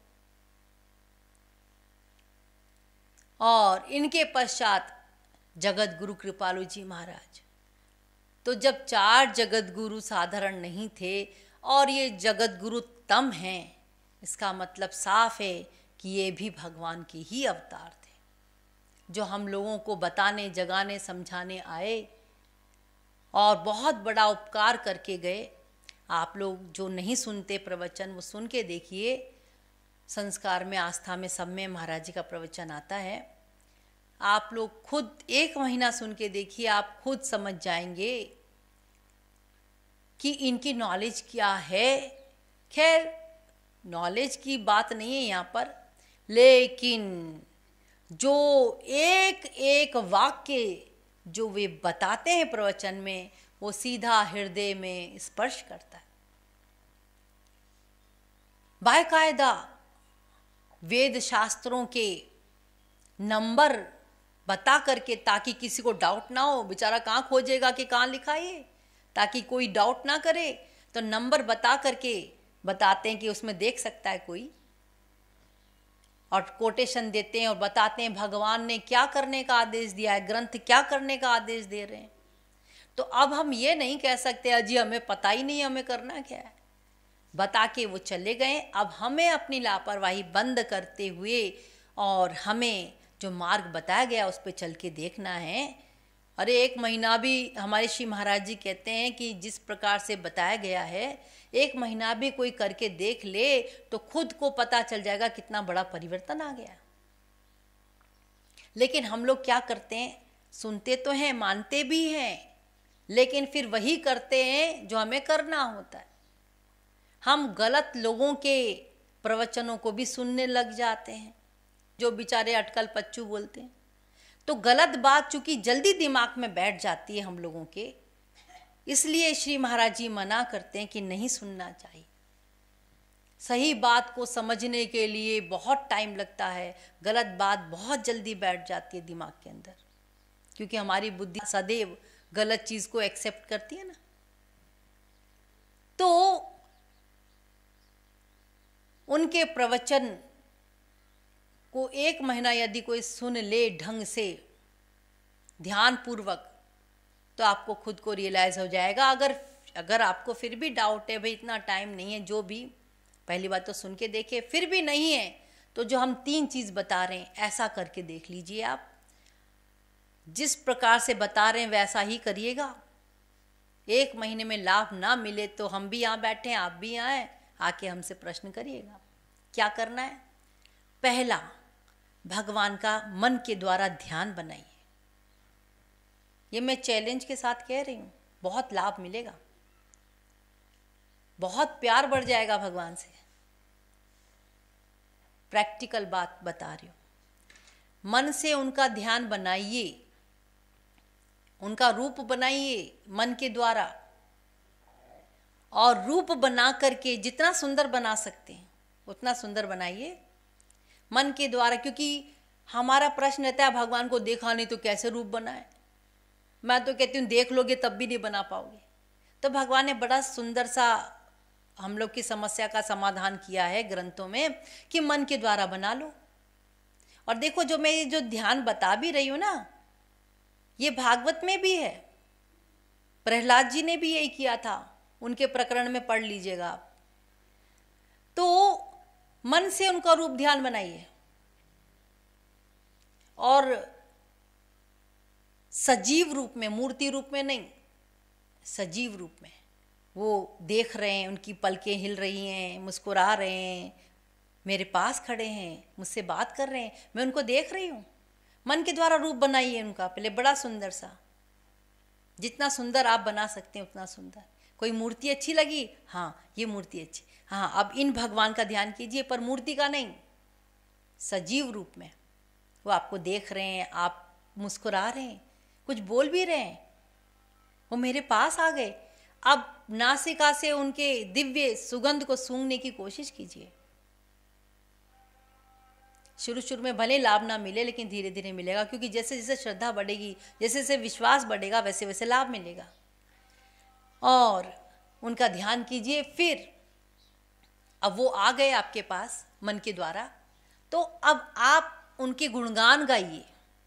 और इनके पश्चात जगत गुरु कृपालु जी महाराज। तो जब चार जगत गुरु साधारण नहीं थे और ये जगत गुरु तम हैं, इसका मतलब साफ है कि ये भी भगवान के ही अवतार थे, जो हम लोगों को बताने, जगाने, समझाने आए और बहुत बड़ा उपकार करके गए। आप लोग जो नहीं सुनते प्रवचन, वो सुन के देखिए। संस्कार में, आस्था में, सब में महाराज जी का प्रवचन आता है। आप लोग खुद 1 महीना सुन के देखिए, आप खुद समझ जाएंगे कि इनकी नॉलेज क्या है। खैर, नॉलेज की बात नहीं है यहाँ पर, लेकिन जो एक एक वाक्य जो वे बताते हैं प्रवचन में, वो सीधा हृदय में स्पर्श करता है। बाकायदा वेद शास्त्रों के नंबर बता करके, ताकि किसी को डाउट ना हो, बेचारा कहाँ खोजेगा कि कहाँ लिखा है, ताकि कोई डाउट ना करे, तो नंबर बता करके बताते हैं कि उसमें देख सकता है कोई, और कोटेशन देते हैं और बताते हैं भगवान ने क्या करने का आदेश दिया है, ग्रंथ क्या करने का आदेश दे रहे हैं। तो अब हम ये नहीं कह सकते अजी हमें पता ही नहीं हमें करना क्या है, बता के वो चले गए। अब हमें अपनी लापरवाही बंद करते हुए और हमें जो मार्ग बताया गया उस पर चल के देखना है। अरे 1 महीना भी हमारे श्री महाराज जी कहते हैं कि जिस प्रकार से बताया गया है, 1 महीना भी कोई करके देख ले तो खुद को पता चल जाएगा कितना बड़ा परिवर्तन आ गया। लेकिन हम लोग क्या करते हैं, सुनते तो हैं, मानते भी हैं, लेकिन फिर वही करते हैं जो हमें करना होता है। हम गलत लोगों के प्रवचनों को भी सुनने लग जाते हैं, जो बेचारे अटकल पच्चू बोलते हैं। तो गलत बात चूंकि जल्दी दिमाग में बैठ जाती है हम लोगों के, इसलिए श्री महाराज जी मना करते हैं कि नहीं सुनना चाहिए। सही बात को समझने के लिए बहुत टाइम लगता है, गलत बात बहुत जल्दी बैठ जाती है दिमाग के अंदर, क्योंकि हमारी बुद्धि सदैव गलत चीज को एक्सेप्ट करती है ना। तो उनके प्रवचन को 1 महीना यदि कोई सुन ले ढंग से, ध्यान पूर्वक, तो आपको खुद को रियलाइज हो जाएगा। अगर आपको फिर भी डाउट है, भाई इतना टाइम नहीं है, जो भी, पहली बात तो सुन के देखिए, फिर भी नहीं है तो जो हम 3 चीज बता रहे हैं ऐसा करके देख लीजिए। आप जिस प्रकार से बता रहे हैं वैसा ही करिएगा। 1 महीने में लाभ ना मिले तो हम भी यहाँ बैठे हैं, आप भी यहाँ हैं, आके हमसे प्रश्न करिएगा। क्या करना है? पहला, भगवान का मन के द्वारा ध्यान बनाइए। ये मैं चैलेंज के साथ कह रही हूँ, बहुत लाभ मिलेगा। बहुत प्यार बढ़ जाएगा भगवान से। प्रैक्टिकल बात बता रही हूँ। मन से उनका ध्यान बनाइए, उनका रूप बनाइए मन के द्वारा, और रूप बना करके जितना सुंदर बना सकते हैं उतना सुंदर बनाइए मन के द्वारा। क्योंकि हमारा प्रश्न रहता है भगवान को देखा नहीं तो कैसे रूप बनाए। मैं तो कहती हूँ देख लोगे तब भी नहीं बना पाओगे। तो भगवान ने बड़ा सुंदर सा हम लोग की समस्या का समाधान किया है ग्रंथों में कि मन के द्वारा बना लो। और देखो जो मैं जो ध्यान बता भी रही हूँ ना, ये भागवत में भी है। प्रहलाद जी ने भी यही किया था, उनके प्रकरण में पढ़ लीजिएगा आप। तो मन से उनका रूप ध्यान बनाइए और सजीव रूप में, मूर्ति रूप में नहीं, सजीव रूप में वो देख रहे हैं, उनकी पलकें हिल रही हैं, मुस्कुरा रहे हैं, मेरे पास खड़े हैं, मुझसे बात कर रहे हैं, मैं उनको देख रही हूँ। मन के द्वारा रूप बनाइए उनका पहले बड़ा सुंदर सा, जितना सुंदर आप बना सकते हैं उतना सुंदर। कोई मूर्ति अच्छी लगी, हाँ ये मूर्ति अच्छी, हाँ अब इन भगवान का ध्यान कीजिए, पर मूर्ति का नहीं, सजीव रूप में वो आपको देख रहे हैं, आप मुस्कुरा रहे हैं, कुछ बोल भी रहे हैं, वो मेरे पास आ गए। अब नासिका से उनके दिव्य सुगंध को सूंघने की कोशिश कीजिए। शुरू शुरू में भले लाभ ना मिले, लेकिन धीरे धीरे मिलेगा, क्योंकि जैसे जैसे श्रद्धा बढ़ेगी, जैसे जैसे विश्वास बढ़ेगा, वैसे वैसे लाभ मिलेगा। और उनका ध्यान कीजिए। फिर अब वो आ गए आपके पास मन के द्वारा, तो अब आप उनके गुणगान गाइए,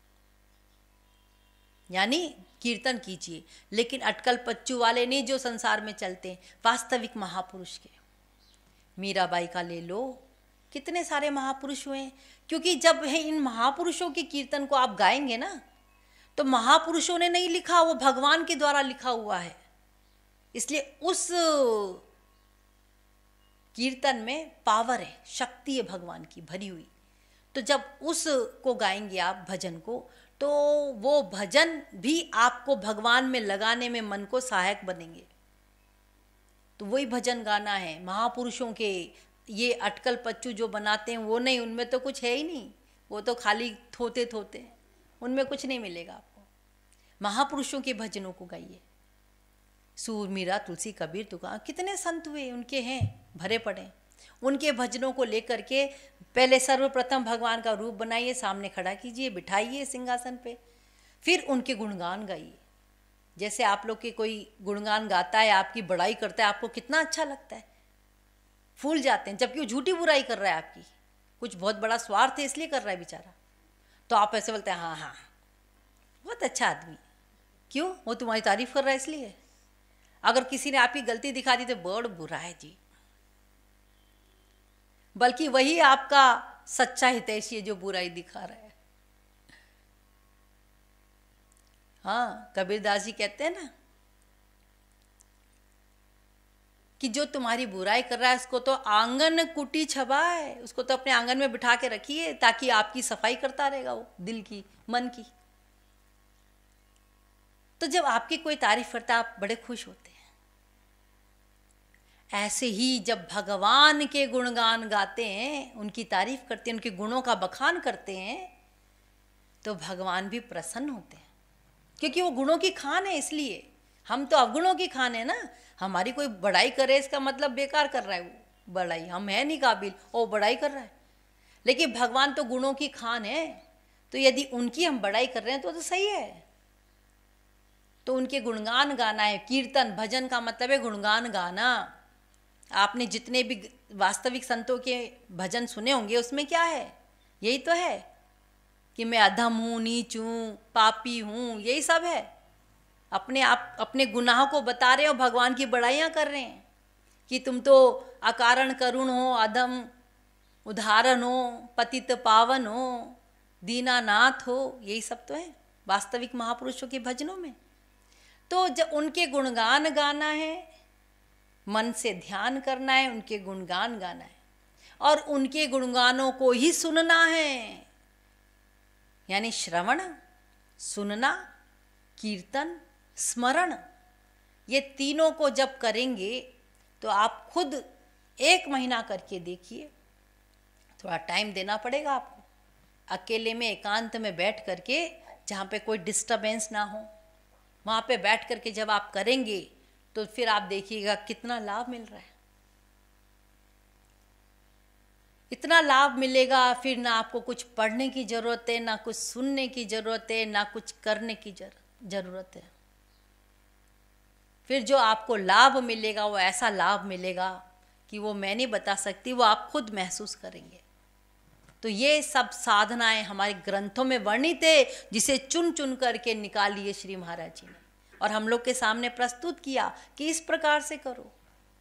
यानी कीर्तन कीजिए, लेकिन अटकल पच्चू वाले नहीं जो संसार में चलते हैं, वास्तविक महापुरुष के। मीराबाई का ले लो, कितने सारे महापुरुष हुए हैं। क्योंकि जब है इन महापुरुषों के कीर्तन को आप गाएंगे ना, तो महापुरुषों ने नहीं लिखा, वो भगवान के द्वारा लिखा हुआ है, इसलिए उस कीर्तन में पावर है, शक्ति है भगवान की भरी हुई। तो जब उसको गाएंगे आप भजन को, तो वो भजन भी आपको भगवान में लगाने में मन को सहायक बनेंगे। तो वही भजन गाना है महापुरुषों के। ये अटकल पच्चू जो बनाते हैं वो नहीं, उनमें तो कुछ है ही नहीं, वो तो खाली थोते थोते, उनमें कुछ नहीं मिलेगा आपको। महापुरुषों के भजनों को गाइए। सूर, मीरा, तुलसी, कबीर, तुकार, कितने संत हुए, उनके हैं भरे पड़े। उनके भजनों को लेकर के पहले सर्वप्रथम भगवान का रूप बनाइए, सामने खड़ा कीजिए, बिठाइए सिंहासन पे, फिर उनके गुणगान गाइए। जैसे आप लोग के कोई गुणगान गाता है, आपकी बड़ाई करता है, आपको कितना अच्छा लगता है, फूल जाते हैं, जबकि वो झूठी बुराई कर रहा है आपकी, कुछ बहुत बड़ा स्वार्थ है इसलिए कर रहा है बेचारा। तो आप ऐसे बोलते हैं हाँ हाँ बहुत अच्छा आदमी, क्यों? वो तुम्हारी तारीफ कर रहा है इसलिए। अगर किसी ने आपकी गलती दिखा दी तो बड़ बुरा है जी, बल्कि वही आपका सच्चा हितैषी है जो बुराई दिखा रहा है। हाँ, कबीरदास जी कहते हैं ना कि जो तुम्हारी बुराई कर रहा है उसको तो आंगन कुटी छबाए, उसको तो अपने आंगन में बिठा के रखिए, ताकि आपकी सफाई करता रहेगा वो दिल की, मन की। तो जब आपकी कोई तारीफ करता है आप बड़े खुश होते हैं। ऐसे ही जब भगवान के गुणगान गाते हैं, उनकी तारीफ करते हैं, उनके गुणों का बखान करते हैं, तो भगवान भी प्रसन्न होते हैं, क्योंकि वो गुणों की खान है। इसलिए हम तो अवगुणों की खान है ना। हमारी कोई बड़ाई करे इसका मतलब बेकार कर रहा है वो बड़ाई, हम है नहीं काबिल, वो बड़ाई कर रहा है। लेकिन भगवान तो गुणों की खान है, तो यदि उनकी हम बड़ाई कर रहे हैं तो सही है। तो उनके गुणगान गाना है। कीर्तन, भजन का मतलब है गुणगान गाना। आपने जितने भी वास्तविक संतों के भजन सुने होंगे, उसमें क्या है? यही तो है कि मैं अधम हूँ, नीच हूँ, पापी हूँ, यही सब है। अपने आप अपने गुनाह को बता रहे हो, भगवान की बड़ाइयाँ कर रहे हैं कि तुम तो अकारण करुण हो, अधम उदाहरण हो, पतित पावन हो, दीनानाथ हो, यही सब तो है वास्तविक महापुरुषों के भजनों में। तो जब उनके गुणगान गाना है, मन से ध्यान करना है, उनके गुणगान गाना है और उनके गुणगानों को ही सुनना है। यानी श्रवण, सुनना, कीर्तन, स्मरण, ये तीनों को जब करेंगे तो आप खुद 1 महीना करके देखिए, थोड़ा टाइम देना पड़ेगा आपको, अकेले में एकांत में बैठ करके, जहाँ पे कोई डिस्टरबेंस ना हो, वहाँ पे बैठ करके जब आप करेंगे तो फिर आप देखिएगा कितना लाभ मिल रहा है। इतना लाभ मिलेगा, फिर ना आपको कुछ पढ़ने की ज़रूरत है, ना कुछ सुनने की ज़रूरत है, ना कुछ करने की ज़रूरत है। फिर जो आपको लाभ मिलेगा वो ऐसा लाभ मिलेगा कि वो मैं नहीं बता सकती, वो आप खुद महसूस करेंगे। तो ये सब साधनाएं हमारे ग्रंथों में वर्णित है, जिसे चुन चुन करके निकालिए श्री महाराज जी ने और हम लोग के सामने प्रस्तुत किया कि इस प्रकार से करो।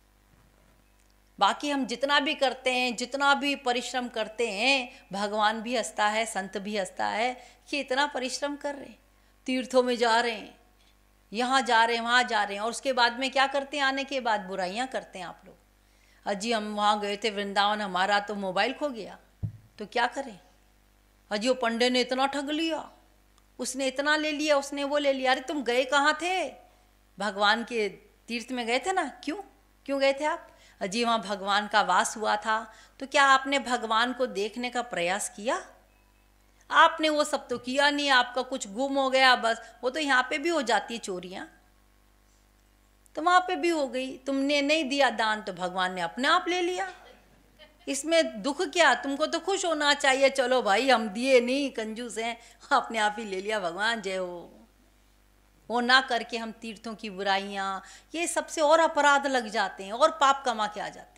बाकी हम जितना भी करते हैं, जितना भी परिश्रम करते हैं, भगवान भी हंसता है, संत भी हंसता है कि इतना परिश्रम कर रहे हैं, तीर्थों में जा रहे हैं, यहाँ जा रहे हैं, वहाँ जा रहे हैं, और उसके बाद में क्या करते हैं? आने के बाद बुराइयाँ करते हैं आप लोग। अजी हम वहाँ गए थे वृंदावन, हमारा तो मोबाइल खो गया, तो क्या करें? अजी वो पंडे ने इतना ठग लिया, उसने इतना ले लिया, उसने वो ले लिया। अरे तुम गए कहाँ थे? भगवान के तीर्थ में गए थे ना। क्यों गए थे आप? अजी वहाँ भगवान का वास हुआ था। तो क्या आपने भगवान को देखने का प्रयास किया? आपने वो सब तो किया नहीं, आपका कुछ गुम हो गया बस। वो तो यहाँ पे भी हो जाती है चोरियाँ, तो वहाँ पे भी हो गई। तुमने नहीं दिया दान तो भगवान ने अपने आप ले लिया, इसमें दुख क्या? तुमको तो खुश होना चाहिए, चलो भाई हम दिए नहीं, कंजूस हैं, अपने आप ही ले लिया, भगवान जय हो। वो ना करके हम तीर्थों की बुराइयाँ, ये सबसे और अपराध लग जाते हैं और पाप कमा के आ जाते हैं।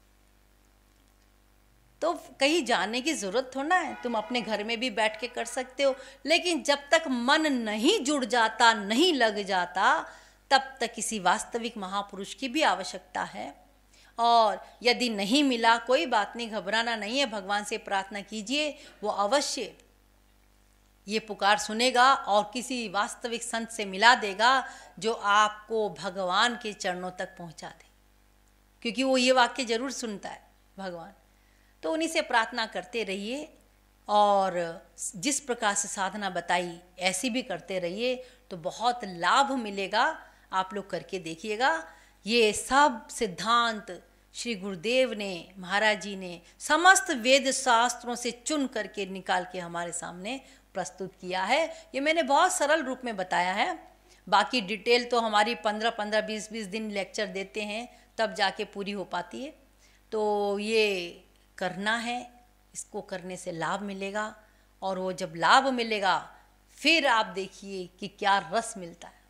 तो कहीं जाने की ज़रूरत थोड़ा है, तुम अपने घर में भी बैठ के कर सकते हो। लेकिन जब तक मन नहीं जुड़ जाता, नहीं लग जाता, तब तक किसी वास्तविक महापुरुष की भी आवश्यकता है। और यदि नहीं मिला, कोई बात नहीं, घबराना नहीं है, भगवान से प्रार्थना कीजिए, वो अवश्य ये पुकार सुनेगा और किसी वास्तविक संत से मिला देगा जो आपको भगवान के चरणों तक पहुंचा दे, क्योंकि वो ये वाक्य जरूर सुनता है भगवान। तो उन्हीं से प्रार्थना करते रहिए और जिस प्रकार से साधना बताई ऐसी भी करते रहिए, तो बहुत लाभ मिलेगा। आप लोग करके देखिएगा। ये सब सिद्धांत श्री गुरुदेव ने, महाराज जी ने समस्त वेद शास्त्रों से चुन करके निकाल के हमारे सामने प्रस्तुत किया है। ये मैंने बहुत सरल रूप में बताया है, बाकी डिटेल तो हमारी 15-15, 20-20 दिन लेक्चर देते हैं तब जाके पूरी हो पाती है। तो ये करना है, इसको करने से लाभ मिलेगा, और वो जब लाभ मिलेगा फिर आप देखिए कि क्या रस मिलता है।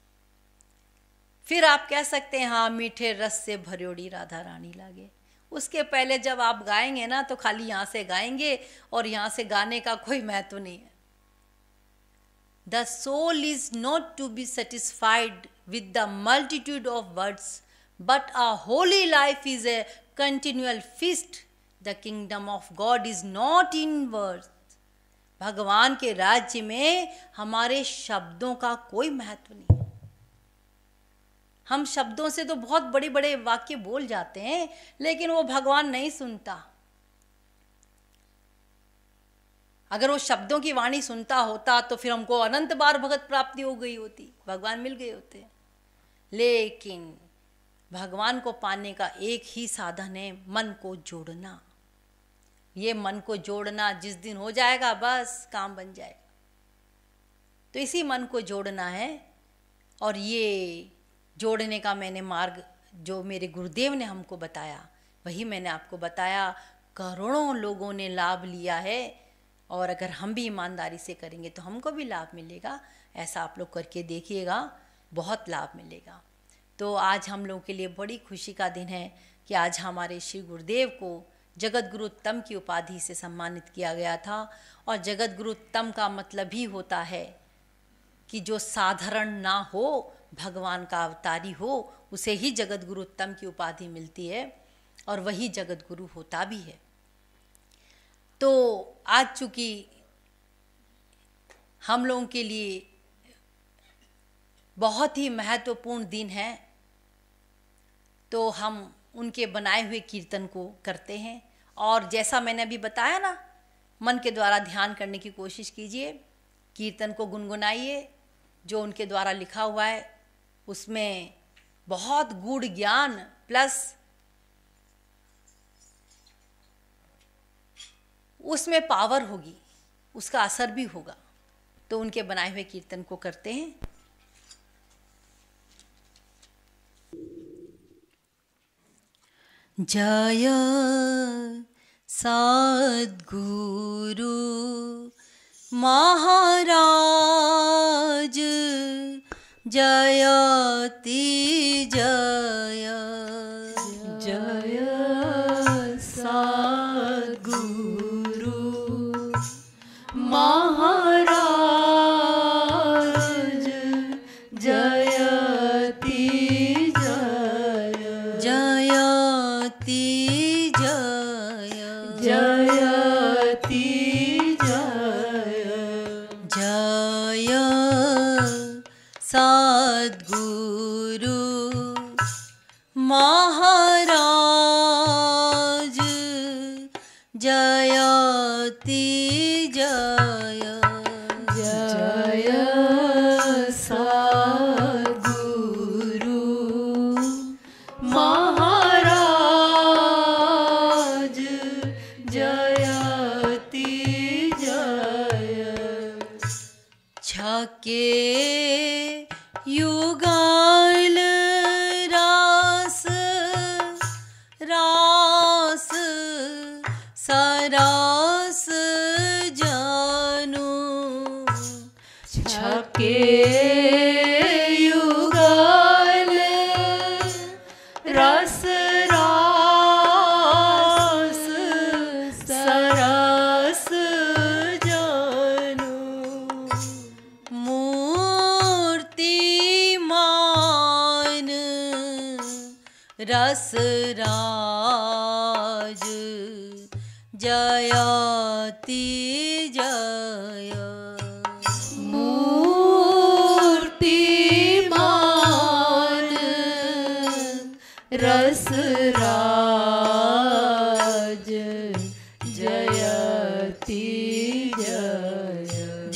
फिर आप कह सकते हैं हाँ मीठे रस से भरियोड़ी राधा रानी लागे। उसके पहले जब आप गाएंगे ना तो खाली यहाँ से गाएंगे और यहाँ से गाने का कोई महत्व नहीं है। The soul is not to be satisfied with the multitude of words, but a holy life is a continual feast. The kingdom of God is not in words. भगवान के राज्य में हमारे शब्दों का कोई महत्व नहीं है। हम शब्दों से तो बहुत बड़े बड़े वाक्य बोल जाते हैं, लेकिन वो भगवान नहीं सुनता। अगर वो शब्दों की वाणी सुनता होता तो फिर हमको अनंत बार भगत प्राप्ति हो गई होती, भगवान मिल गए होते। लेकिन भगवान को पाने का एक ही साधन है, मन को जोड़ना। ये मन को जोड़ना जिस दिन हो जाएगा बस काम बन जाएगा। तो इसी मन को जोड़ना है, और ये जोड़ने का मैंने मार्ग जो मेरे गुरुदेव ने हमको बताया वही मैंने आपको बताया। करोड़ों लोगों ने लाभ लिया है, और अगर हम भी ईमानदारी से करेंगे तो हमको भी लाभ मिलेगा। ऐसा आप लोग करके देखिएगा, बहुत लाभ मिलेगा। तो आज हम लोगों के लिए बड़ी खुशी का दिन है कि आज हमारे श्री गुरुदेव को जगत गुरु उत्तम की उपाधि से सम्मानित किया गया था। और जगत गुरु उत्तम का मतलब ही होता है कि जो साधारण ना हो, भगवान का अवतारी हो, उसे ही जगत गुरु उत्तम की उपाधि मिलती है, और वही जगत गुरु होता भी है। तो आज चूंकि हम लोगों के लिए बहुत ही महत्वपूर्ण दिन है, तो हम उनके बनाए हुए कीर्तन को करते हैं। और जैसा मैंने अभी बताया ना, मन के द्वारा ध्यान करने की कोशिश कीजिए, कीर्तन को गुनगुनाइए, जो उनके द्वारा लिखा हुआ है उसमें बहुत गूढ़ ज्ञान प्लस उसमें पावर होगी, उसका असर भी होगा। तो उनके बनाए हुए कीर्तन को करते हैं। जय सद्गुरु महाराज जयति जय। जय सद्गुरु महाराज जयति जय। जयति जय। जयति जय। जय सद्गुरु महाराज जयति जय। जय सद्गुरु महाराज जयति जय। छके युगल रास रास सरस जानू। छके युगल रस रास सरस जानू। मूर्तिमान रस राज जयति जय। मूर्तिमान रस राज जयति जय।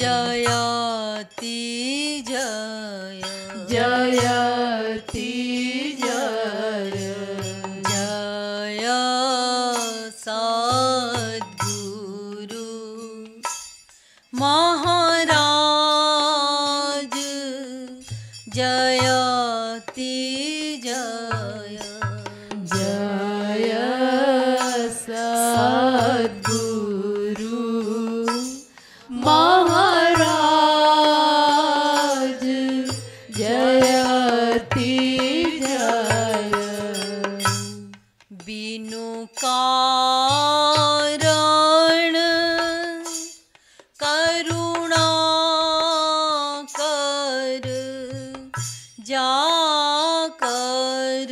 जयति जय। जयति जय। जय सद्गुरु महाराज जयति जय। जय सद्गुरु महाराज जयति जय। बिनु कारण करुणा कर जाकर।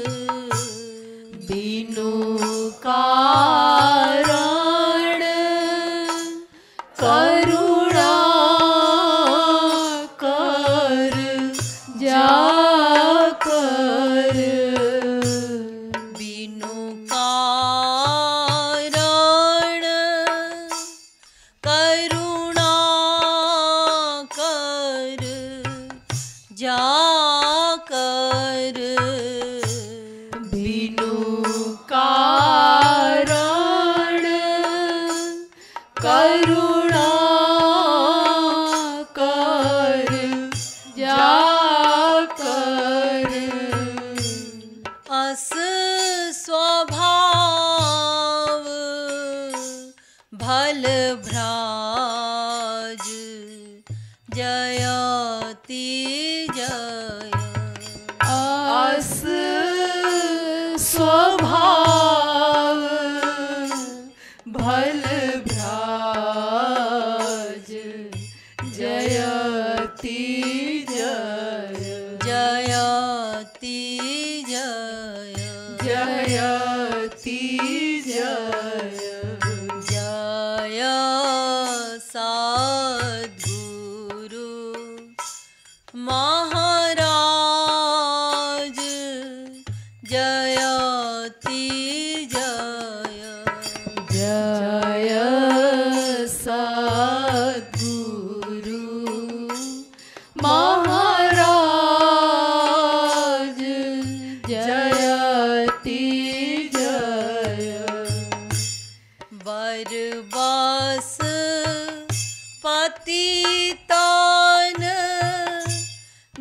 बिनु कारण करुणा कर जाकर। बिनु कारण करुणा कर जाकर। बिनु कारण करुणा कर जाकर। अस स्वभाव भल भ्राज जयति जय। अस स्वभाव भल भ्राज जयति जय। जयति जय। जयति जय। जय सद्गुरु महाराज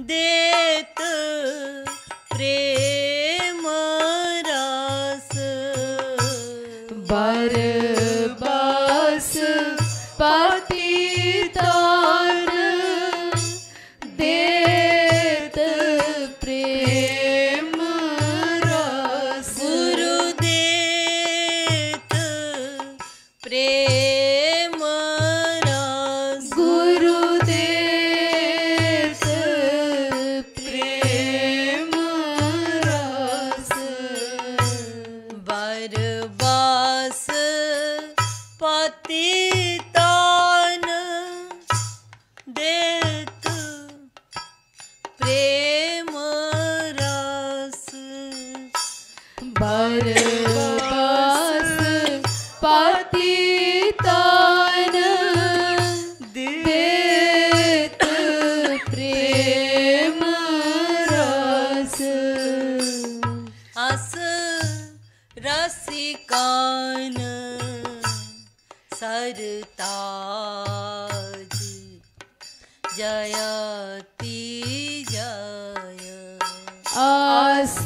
देत प्रेम रस बरबस पतितान देत प्रेम रस गुरु देत प्रेम रस गुरु देत प्रेम रस बरबस पतितान देत प्रेम रस बरबस पतितान देत प्रेम रस अस रसिकान सरताज जयति जय आस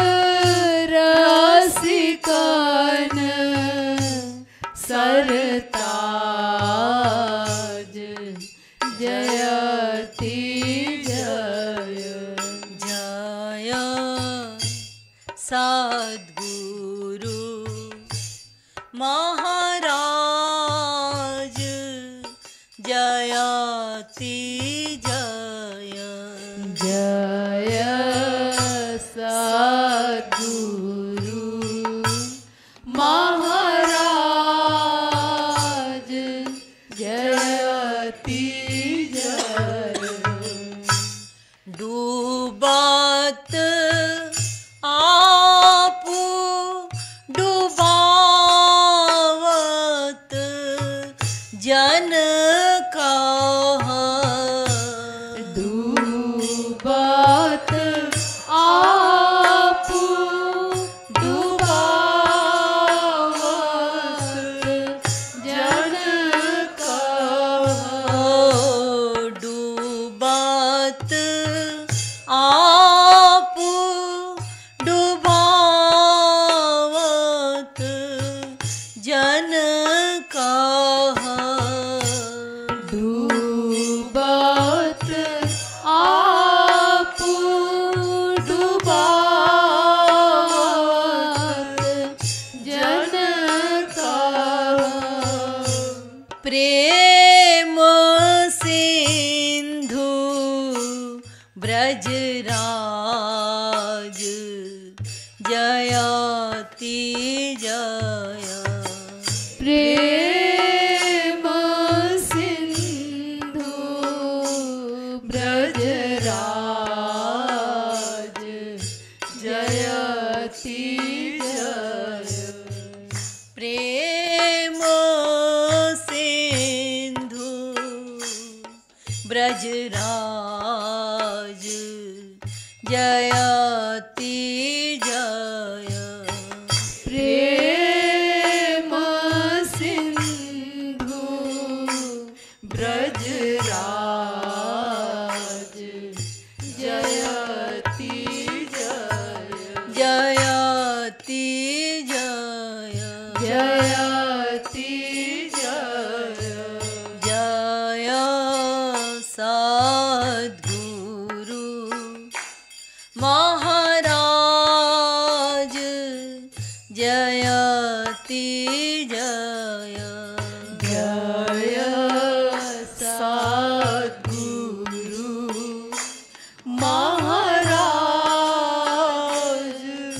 रसिकान सरताज जयति जय जय सद्गुरु महाराज जयति जय जय सद्गुरु महाराज जयति जय डूबत आपु डूबावत जन कहा डूबत आप डूबावत जन कहा डूबत आपु डूबावत जन कहा डूबत आप डूबावत जन कहा प्रेम सिंधु ब्रजराज जयति जय प्रेम सिंधु ब्रजराज जयति जय प्रेम सिंधु ब्रजराज जयति जय प्रेम सिंधु ब्रजराज जयति जय जयति जय जयति जय जय सद्गुरु महाराज जयति जय जय सद्गुरु महाराज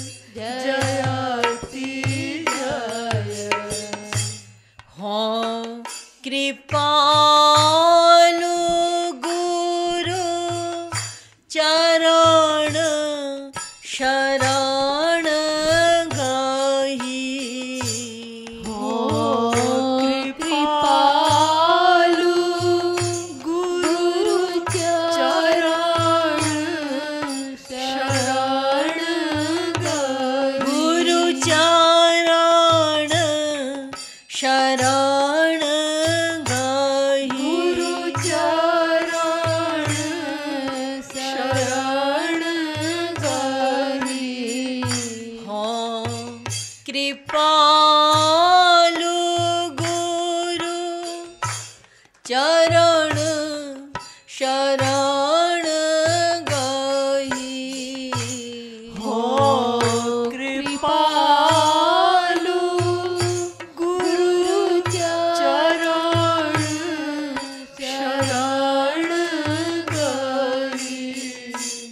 जयति जय हों कृपालु गुरु चरण शरण गही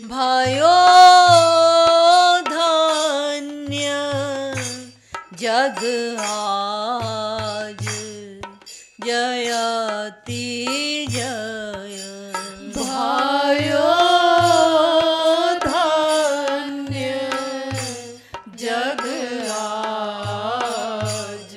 भयो धन्य जग आज जयति जय। भयो धन्य जग आज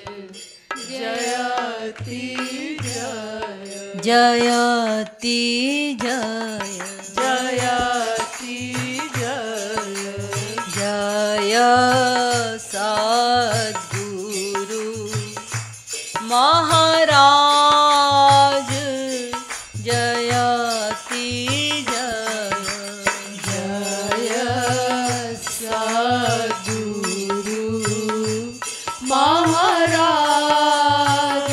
जयति जय। जयति जय जयति जय। जय सद्गुरु महाराज जयति जय। जय सद्गुरु महाराज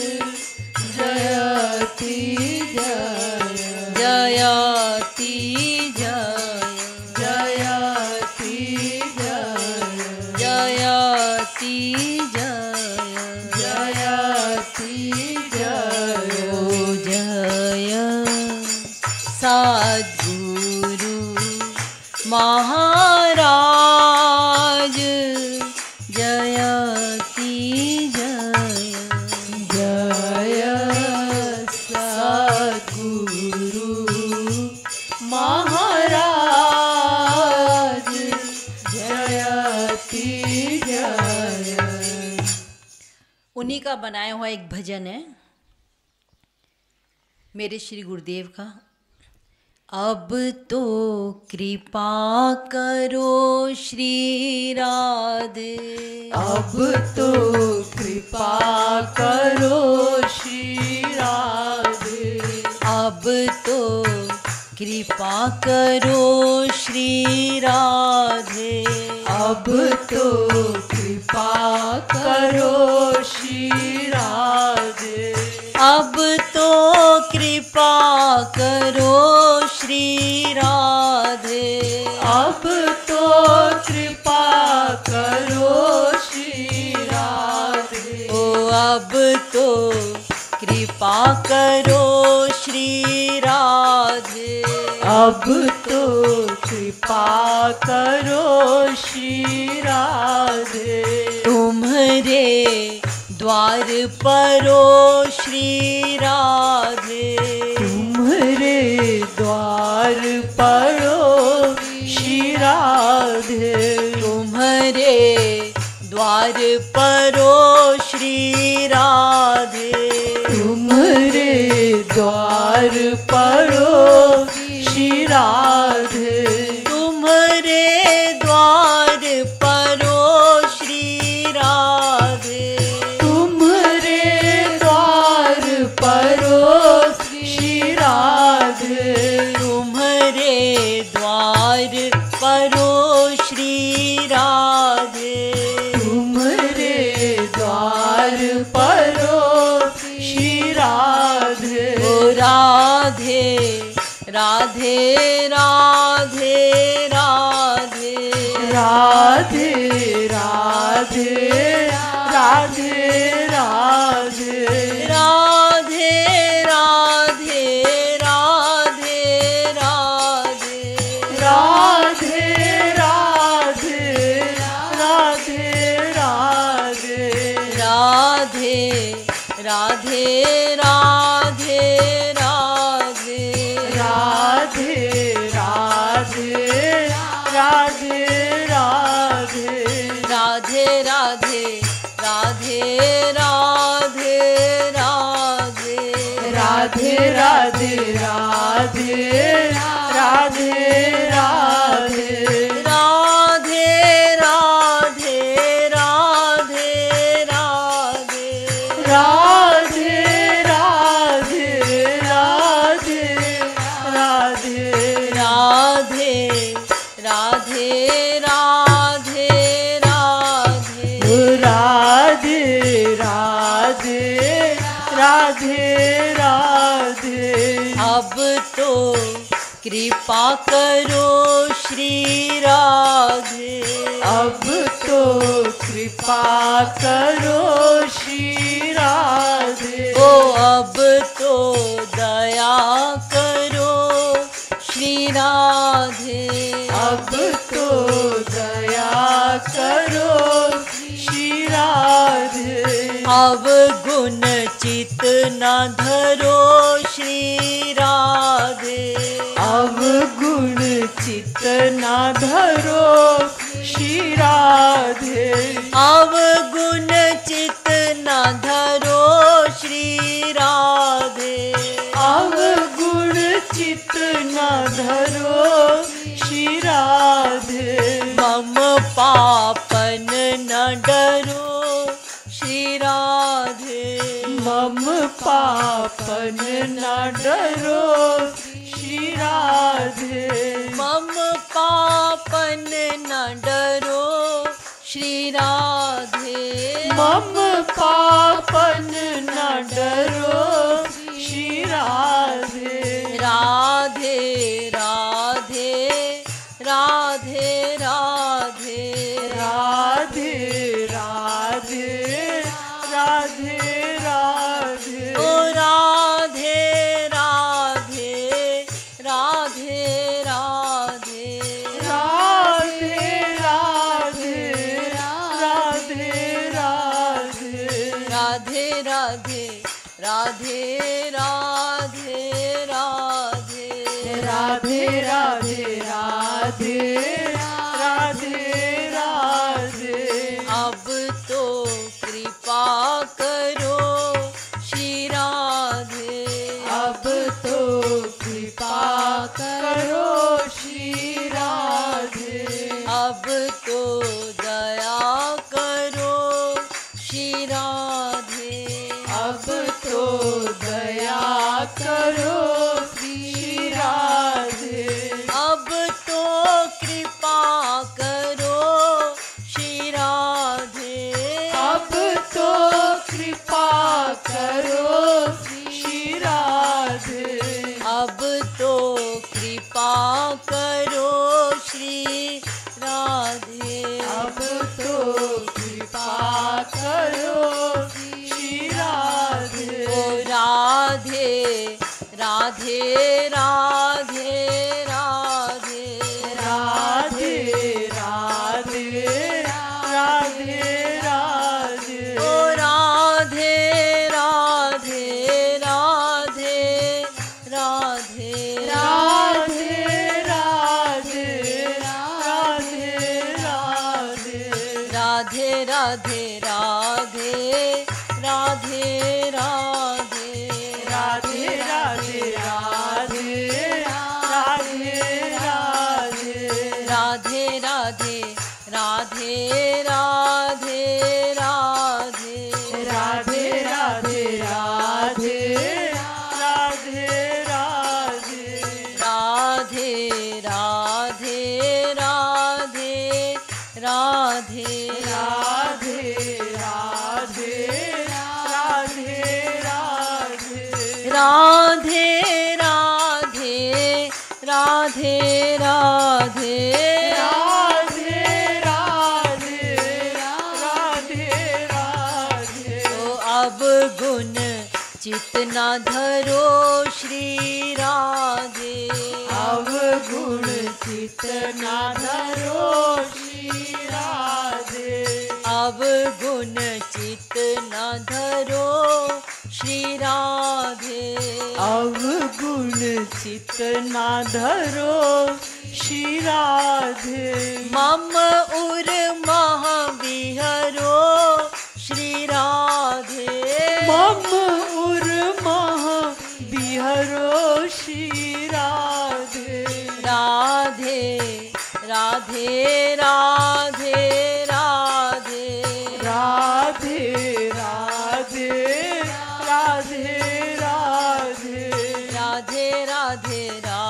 जयति जय। जयति जय जयति जय। जयति जय जयति जय। ओ जय सद्गुरु महाराज जयति जय। जय सद्गुरु महाराज जयति जय। उन्हीं का बनाया हुआ एक भजन है मेरे श्री गुरुदेव का। अब तो कृपा करो श्री राधे। अब तो कृपा करो श्री राधे। अब तो कृपा करो श्री राधे। अब तो कृपा करो श्री राधे। अब तो कृपा करो श्री राधे। अब तो कृपा करो श्री राधे। ओ अब तो कृपा करो श्री राधे। अब तो कृपा करो श्री राधे। तुम्हारे द्वार परो श्री राधे। तुम्हारे द्वार परो श्री राधे। तुम्हारे द्वार परो श्री राधे। तुम्हारे द्वार परो श्री राधे। तुम्हारे द्वार परो श्री राधे। तुम्हारे द्वार परो श्री राधे। तुम्हारे द्वार परो श्री राधे। तुम्हारे द्वार परो श्री राधे। ओ राधे राधे राधे राधे। राधे राधे राधे राधे। राधे राधे राधे राधे। राधे राधे राधे राधे। राधे राधे राधे राधे। राधे राधे राधे राधे। राधे राधे राधे राधे राधे। राधे राधे राधे राधे राधे। राधे राधे राधे राधे। राधे राधे राधे राधे। राधे राधे राधे राधे। राधे राधे राधे राधे। अब तो कृपा करो श्री राधे। अब तो कृपा करो श्री राधे। ओ अब तो दया करो श्री राधे। अवगुण चित न धरो श्री राधे। अवगुण चित न धरो श्री राधे। अवगुण चित न धरो श्री राधे। अवगुण चित न धरो श्री राधे। मम पापन न डरो श्री राधे। मम पापन न डरो श्री राधे। मम पापन न डरो श्री राधे। मम पापन न डरो श्री राधे। राधे राधे राधे राधे राधे राधे राधे राधे। ओ राधे राधे राधे राधे राधे राधे राधे राधे। राधे राधे राधे राधे राधे राधे राधे राधे राधे राधे। अब तो कृपा करो श्री राधे। अब तो कृपा करो श्री राधे। अब तो दया करो श्री राधे। अब तो दया करो श्री राधे। अब तो कृपा करो श्री राधे। अब तो कृपा करो श्री राधे। अब तो कृपा करो श्री राधे। अब तो कृपा करो श्री राधे। ओ राधे राधे राधे राधे राधे राधे राधे राधे। ओ राधे राधे राधे राधे राधे राधे राधे राधे। राधे राधे राधे राधे राधे राधे राधे राधे राधे राधे। राधे राधे राधे राधे राधे राधे राधे राधे राधे राधे। राधे राधे राधे राधे राधे राधे राधे राधे। राधे राधे राधे राधे राधे राधे राधे राधे। ओ अब गुण चित न धरो श्री राधे। अवगुण चित न धरो श्री राधे। अवगुण चित न धरो श्री राधे। अवगुण चित न धरो श्री राधे। मम उर मह विहरो श्री राधे। मम उर मह बिहरो श्री राधे। राधे राधे राधे राधे राधे राधे राधे राधे। राधे राधे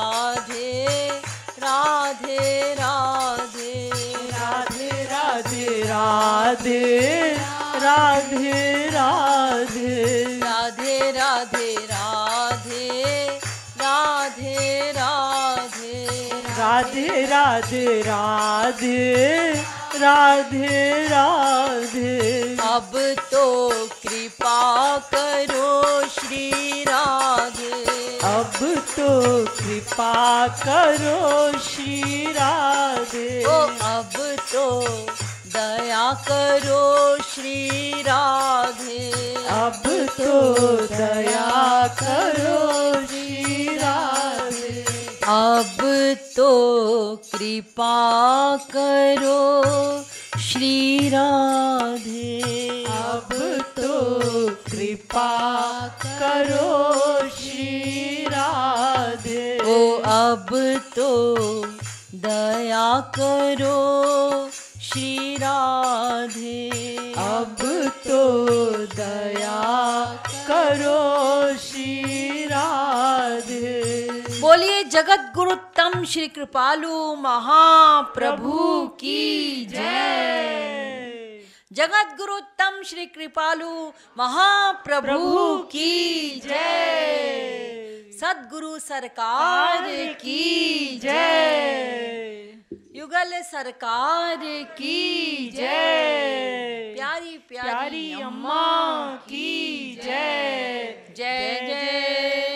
राधे राधे राधे राधे राधे राधे राधे राधे। राधे राधे राधे राधे राधे राधे राधे राधे राधे। अब तो कृपा करो श्री राधे। अब तो कृपा करो श्री राधे। ओ अब तो दया करो श्री राधे। अब तो दया करो श्री राधे। अब तो कृपा करो श्री राधे। अब तो कृपा करो श्री राधे। ओ अब तो दया करो श्री राधे। अब तो दया करो श्री राधे। बोलिए जगत गुरु तम श्री कृपालु महाप्रभु की जय। जगत गुरु तम श्री कृपालु महाप्रभु की जय। सद्गुरु सरकार की जय। युगल सरकार की जय। प्यारी प्यारी अम्मा की जय। जय जय